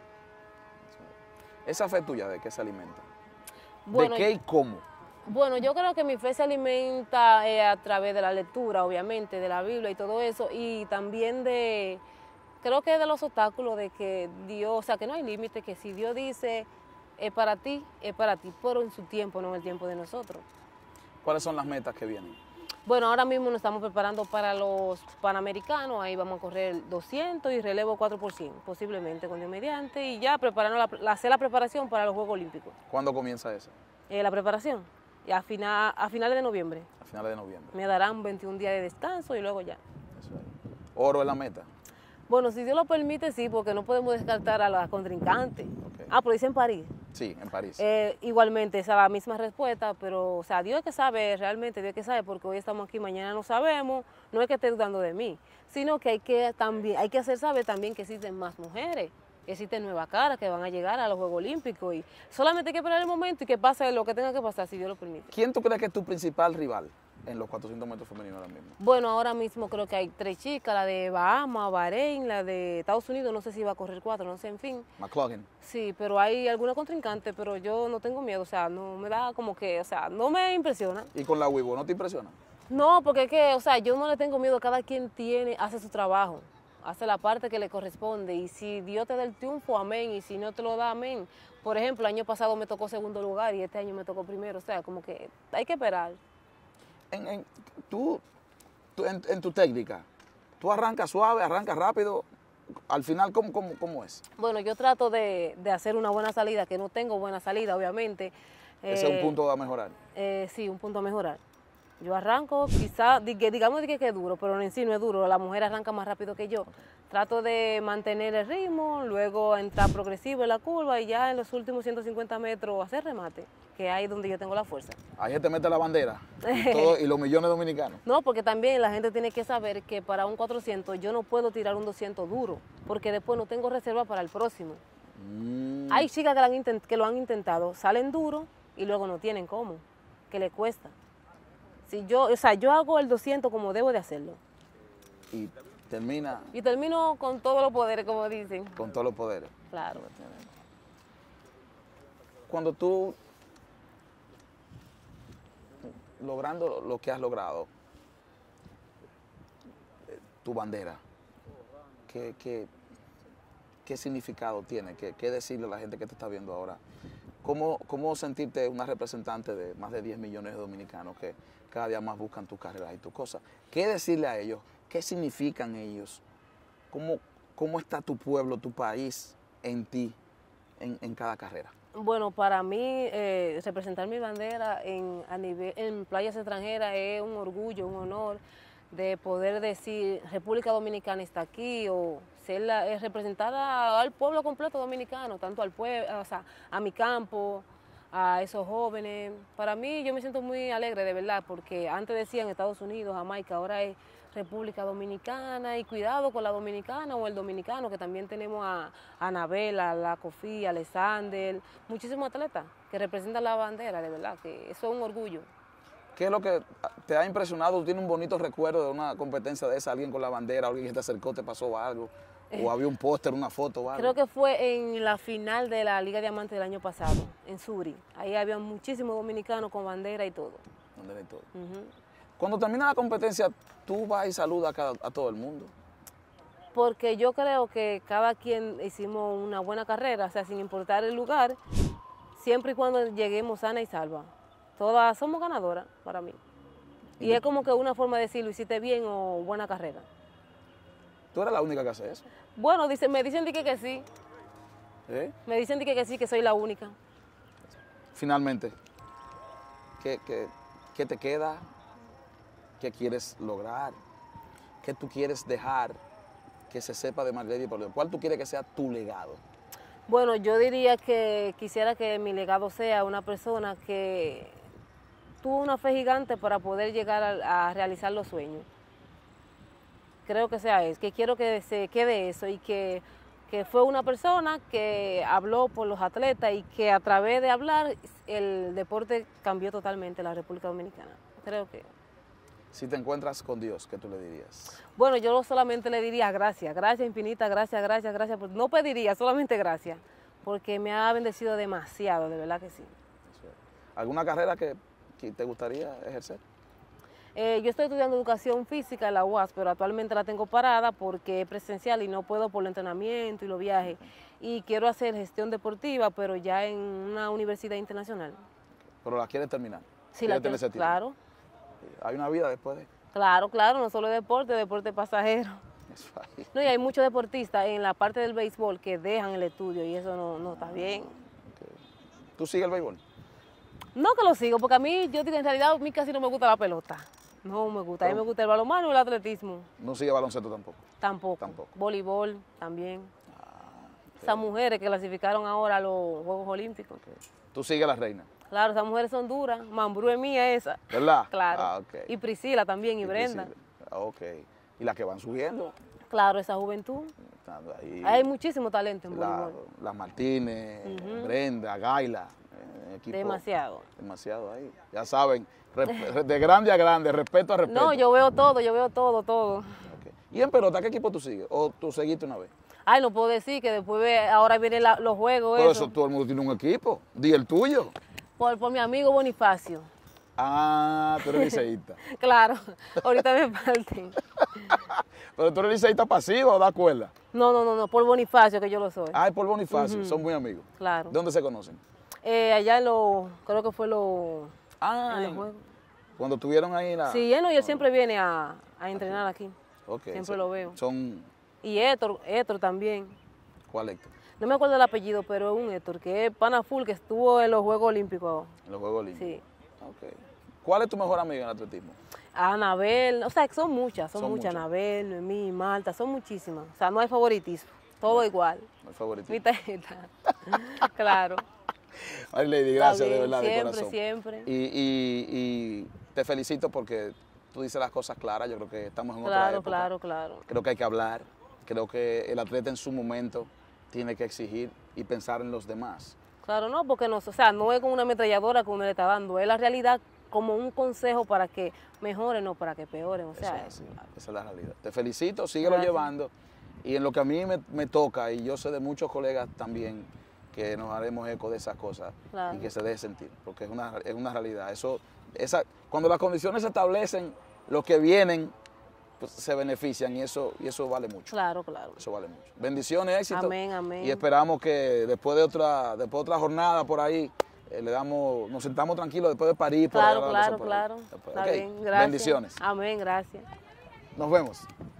Speaker 1: ¿Esa fe tuya de qué se alimenta?
Speaker 2: Bueno,
Speaker 1: ¿de qué y cómo?
Speaker 2: Bueno, yo creo que mi fe se alimenta eh, a través de la lectura, obviamente, de la Biblia y todo eso, y también de, creo que de los obstáculos de que Dios, o sea, que no hay límite, que si Dios dice, es para ti, es para ti, pero en su tiempo, no en el tiempo de nosotros.
Speaker 1: ¿Cuáles son las metas que vienen?
Speaker 2: Bueno, ahora mismo nos estamos preparando para los Panamericanos, ahí vamos a correr doscientos y relevo cuatro por cien, posiblemente con Dios mediante, y ya preparando la, la, hacer la preparación para los Juegos Olímpicos.
Speaker 1: ¿Cuándo comienza eso?
Speaker 2: Eh, la preparación, y a, final, a finales de noviembre.
Speaker 1: A finales de noviembre.
Speaker 2: Me darán veintiún días de descanso y luego ya.
Speaker 1: Eso es. ¿Oro es la meta?
Speaker 2: Bueno, si Dios lo permite, sí, porque no podemos descartar a la contrincante.
Speaker 1: Okay.
Speaker 2: Ah, pero dice en París.
Speaker 1: Sí, en París.
Speaker 2: Eh, igualmente, esa es la misma respuesta, pero, o sea, Dios es que sabe, realmente Dios es que sabe, porque hoy estamos aquí, mañana no sabemos, no es que esté dudando de mí, sino que hay que, también, hay que hacer saber también que existen más mujeres, que existen nuevas caras que van a llegar a los Juegos Olímpicos, y solamente hay que esperar el momento y que pase lo que tenga que pasar, si Dios lo permite.
Speaker 1: ¿Quién tú crees que es tu principal rival en los cuatrocientos metros femeninos ahora mismo?
Speaker 2: Bueno, ahora mismo creo que hay tres chicas, la de Bahamas, Bahrein, la de Estados Unidos, no sé si va a correr cuatro, no sé, en fin.
Speaker 1: McLaughlin.
Speaker 2: Sí, pero hay alguna contrincante, pero yo no tengo miedo, o sea, no me da como que, o sea, no me impresiona.
Speaker 1: ¿Y con la Weibo no te impresiona?
Speaker 2: No, porque es que, o sea, yo no le tengo miedo, cada quien tiene, hace su trabajo, hace la parte que le corresponde, y si Dios te da el triunfo, amén, y si no te lo da, amén. Por ejemplo, el año pasado me tocó segundo lugar y este año me tocó primero, o sea, como que hay que esperar.
Speaker 1: En, en, tú, tú en, en tu técnica, ¿tú arrancas suave, arrancas rápido? Al final, ¿cómo, cómo, cómo es?
Speaker 2: Bueno, yo trato de, de hacer una buena salida, que no tengo buena salida, obviamente.
Speaker 1: Ese eh, es un punto a mejorar.
Speaker 2: Eh, sí, un punto a mejorar. Yo arranco, quizás, digamos que es duro, pero en sí no es duro, la mujer arranca más rápido que yo. Okay. Trato de mantener el ritmo, luego entrar progresivo en la curva y ya en los últimos ciento cincuenta metros hacer remate, que es ahí donde yo tengo la fuerza.
Speaker 1: Ahí te mete la bandera y, todo, y los millones dominicanos.
Speaker 2: No, porque también la gente tiene que saber que para un cuatrocientos yo no puedo tirar un doscientos duro, porque después no tengo reserva para el próximo. Mm. Hay chicas que lo, han intent- que lo han intentado, salen duro y luego no tienen cómo, que le cuesta. Si yo, o sea, yo hago el doscientos como debo de hacerlo.
Speaker 1: Y termina...
Speaker 2: Y termino con todos los poderes, como dicen.
Speaker 1: Con todos los poderes.
Speaker 2: Claro.
Speaker 1: Cuando tú, logrando lo que has logrado, tu bandera, ¿qué, qué, qué significado tiene? ¿Qué, qué decirle a la gente que te está viendo ahora? ¿Cómo, ¿Cómo sentirte una representante de más de diez millones de dominicanos que cada día más buscan tus carreras y tus cosas? ¿Qué decirle a ellos? ¿Qué significan ellos? ¿Cómo, cómo está tu pueblo, tu país en ti, en, en cada carrera?
Speaker 2: Bueno, para mí eh, representar mi bandera en, a nivel, en playas extranjeras es un orgullo, un honor de poder decir República Dominicana está aquí, o ser la, eh, representar a, al pueblo completo dominicano, tanto al pueblo, o sea, a mi campo, a esos jóvenes. Para mí yo me siento muy alegre de verdad, porque antes decían Estados Unidos, Jamaica, ahora es República Dominicana, y cuidado con la dominicana o el dominicano, que también tenemos a, a Anabel, a la Kofi, a Alexander, muchísimos atletas que representan la bandera, de verdad, que eso es un orgullo.
Speaker 1: ¿Qué es lo que te ha impresionado? ¿Tú tienes un bonito recuerdo de una competencia de esa? ¿Alguien con la bandera, alguien que te acercó, te pasó algo? ¿O había un póster, una foto o algo?
Speaker 2: Creo que fue en la final de la Liga Diamante del año pasado, en Suri. Ahí había muchísimos dominicanos con bandera y todo.
Speaker 1: Bandera y todo.
Speaker 2: Uh-huh.
Speaker 1: Cuando termina la competencia, tú vas y saludas a, cada, a todo el mundo.
Speaker 2: Porque yo creo que cada quien hicimos una buena carrera, o sea, sin importar el lugar, siempre y cuando lleguemos sana y salva. Todas somos ganadoras para mí. Y es como que una forma de decir, lo hiciste bien o buena carrera.
Speaker 1: ¿Tú eres la única que hace eso?
Speaker 2: Bueno, dice, me dicen que, que sí.
Speaker 1: ¿Eh?
Speaker 2: Me dicen que, que sí, que soy la única.
Speaker 1: Finalmente, ¿qué, qué, qué te queda? ¿Qué quieres lograr? ¿Qué tú quieres dejar que se sepa de Marlady Paulino? ¿Cuál tú quieres que sea tu legado?
Speaker 2: Bueno, yo diría que quisiera que mi legado sea una persona que tuvo una fe gigante para poder llegar a, a realizar los sueños. Creo que sea eso, que quiero que se quede eso y que, que fue una persona que habló por los atletas y que a través de hablar el deporte cambió totalmente la República Dominicana. Creo que...
Speaker 1: Si te encuentras con Dios, ¿qué tú le dirías?
Speaker 2: Bueno, yo solamente le diría gracias, gracias infinita, gracias, gracias, gracias. No pediría, solamente gracias, porque me ha bendecido demasiado, de verdad que sí.
Speaker 1: ¿Alguna carrera que, que te gustaría ejercer?
Speaker 2: Eh, yo estoy estudiando educación física en la U A S, pero actualmente la tengo parada porque es presencial y no puedo por el entrenamiento y los viajes. Y quiero hacer gestión deportiva, pero ya en una universidad internacional.
Speaker 1: ¿Pero la quieres terminar?
Speaker 2: Sí, la quiero, claro.
Speaker 1: ¿Hay una vida después de...?
Speaker 2: Claro, claro, no solo deporte, deporte pasajero.
Speaker 1: Eso ahí.
Speaker 2: No, y hay muchos deportistas en la parte del béisbol que dejan el estudio y eso no, no está bien.
Speaker 1: Okay. ¿Tú sigues el béisbol?
Speaker 2: No que lo sigo, porque a mí, yo digo, en realidad a mí casi no me gusta la pelota. No me gusta, a mí me gusta el balonmano y el atletismo.
Speaker 1: ¿No sigue baloncesto tampoco?
Speaker 2: Tampoco.
Speaker 1: Tampoco.
Speaker 2: Voleibol también.
Speaker 1: Ah, okay.
Speaker 2: Esas mujeres que clasificaron ahora a los Juegos Olímpicos.
Speaker 1: Okay. ¿Tú sigues la reina?
Speaker 2: Claro, esas mujeres son duras. Mambrú es mía esa.
Speaker 1: ¿Verdad?
Speaker 2: Claro.
Speaker 1: Ah, okay.
Speaker 2: Y Priscila también, y, y Brenda.
Speaker 1: Ah, ok. ¿Y las que van subiendo?
Speaker 2: Claro, esa juventud.
Speaker 1: Ahí,
Speaker 2: hay muchísimo talento en
Speaker 1: la,
Speaker 2: voleibol.
Speaker 1: Las Martínez, uh-huh. Brenda, Gaila. Eh, equipo,
Speaker 2: demasiado.
Speaker 1: Demasiado ahí. Ya saben, de grande a grande, respeto a respeto.
Speaker 2: No, yo veo todo, yo veo todo, todo.
Speaker 1: Okay. ¿Y en pelota qué equipo tú sigues? ¿O tú seguiste una vez?
Speaker 2: Ay, no puedo decir que después ve, ahora vienen la, los juegos.
Speaker 1: Por
Speaker 2: eso.
Speaker 1: eso todo el mundo tiene un equipo. Di el tuyo.
Speaker 2: Por, por mi amigo Bonifacio.
Speaker 1: Ah, tú eres liceísta.
Speaker 2: Claro, ahorita me falten.
Speaker 1: ¿Pero tú eres liceísta pasivo o da cuerda?
Speaker 2: No, no, no, no, por Bonifacio que yo lo soy.
Speaker 1: Ah, por Bonifacio,
Speaker 2: uh-huh.
Speaker 1: Son muy amigos.
Speaker 2: Claro.
Speaker 1: ¿De dónde se conocen?
Speaker 2: Eh, allá en los, creo que fue lo,
Speaker 1: ah,
Speaker 2: en los juegos.
Speaker 1: Cuando estuvieron ahí en la...
Speaker 2: Sí, él, no, y él siempre viene a, a entrenar aquí.
Speaker 1: Okay.
Speaker 2: Siempre
Speaker 1: so,
Speaker 2: lo veo.
Speaker 1: Son...
Speaker 2: Y Héctor, Héctor también.
Speaker 1: ¿Cuál Héctor?
Speaker 2: No me acuerdo el apellido, pero es un Héctor, que es pana full, que estuvo en los Juegos Olímpicos.
Speaker 1: En los Juegos Olímpicos.
Speaker 2: Sí.
Speaker 1: Okay. ¿Cuál es tu mejor amiga en el atletismo?
Speaker 2: Anabel, o sea, son muchas, son, son muchas. muchas. Anabel, Noemí, Marta, son muchísimas. O sea, no hay favoritismo, todo no, igual.
Speaker 1: No hay favoritismo.
Speaker 2: Mi tarjeta. Claro.
Speaker 1: Ay, Lady, gracias
Speaker 2: bien,
Speaker 1: de verdad,
Speaker 2: siempre,
Speaker 1: de corazón.
Speaker 2: Siempre,
Speaker 1: y, y, y te felicito porque tú dices las cosas claras, yo creo que estamos en
Speaker 2: claro,
Speaker 1: otra época.
Speaker 2: Claro, claro, claro.
Speaker 1: Creo que hay que hablar, creo que el atleta en su momento tiene que exigir y pensar en los demás.
Speaker 2: Claro, no, porque no, o sea, no es como una ametralladora que uno le está dando, es la realidad como un consejo para que mejoren, no para que peoren, o sea.
Speaker 1: Eso es así, esa es la realidad. Te felicito, síguelo Gracias. llevando y en lo que a mí me, me toca, y yo sé de muchos colegas también, que nos haremos eco de esas cosas claro. y que se deje sentir, porque es una, es una realidad. Eso, esa, cuando las condiciones se establecen, los que vienen pues, se benefician y eso, y eso vale mucho.
Speaker 2: Claro, claro.
Speaker 1: Eso vale mucho. Bendiciones, éxito.
Speaker 2: Amén, amén.
Speaker 1: Y esperamos que después de otra, después de otra jornada por ahí, eh, le damos, nos sentamos tranquilos después de París.
Speaker 2: Claro,
Speaker 1: por
Speaker 2: claro,
Speaker 1: por
Speaker 2: claro.
Speaker 1: Después,
Speaker 2: Está
Speaker 1: okay.
Speaker 2: bien, gracias.
Speaker 1: Bendiciones.
Speaker 2: Amén, gracias.
Speaker 1: Nos vemos.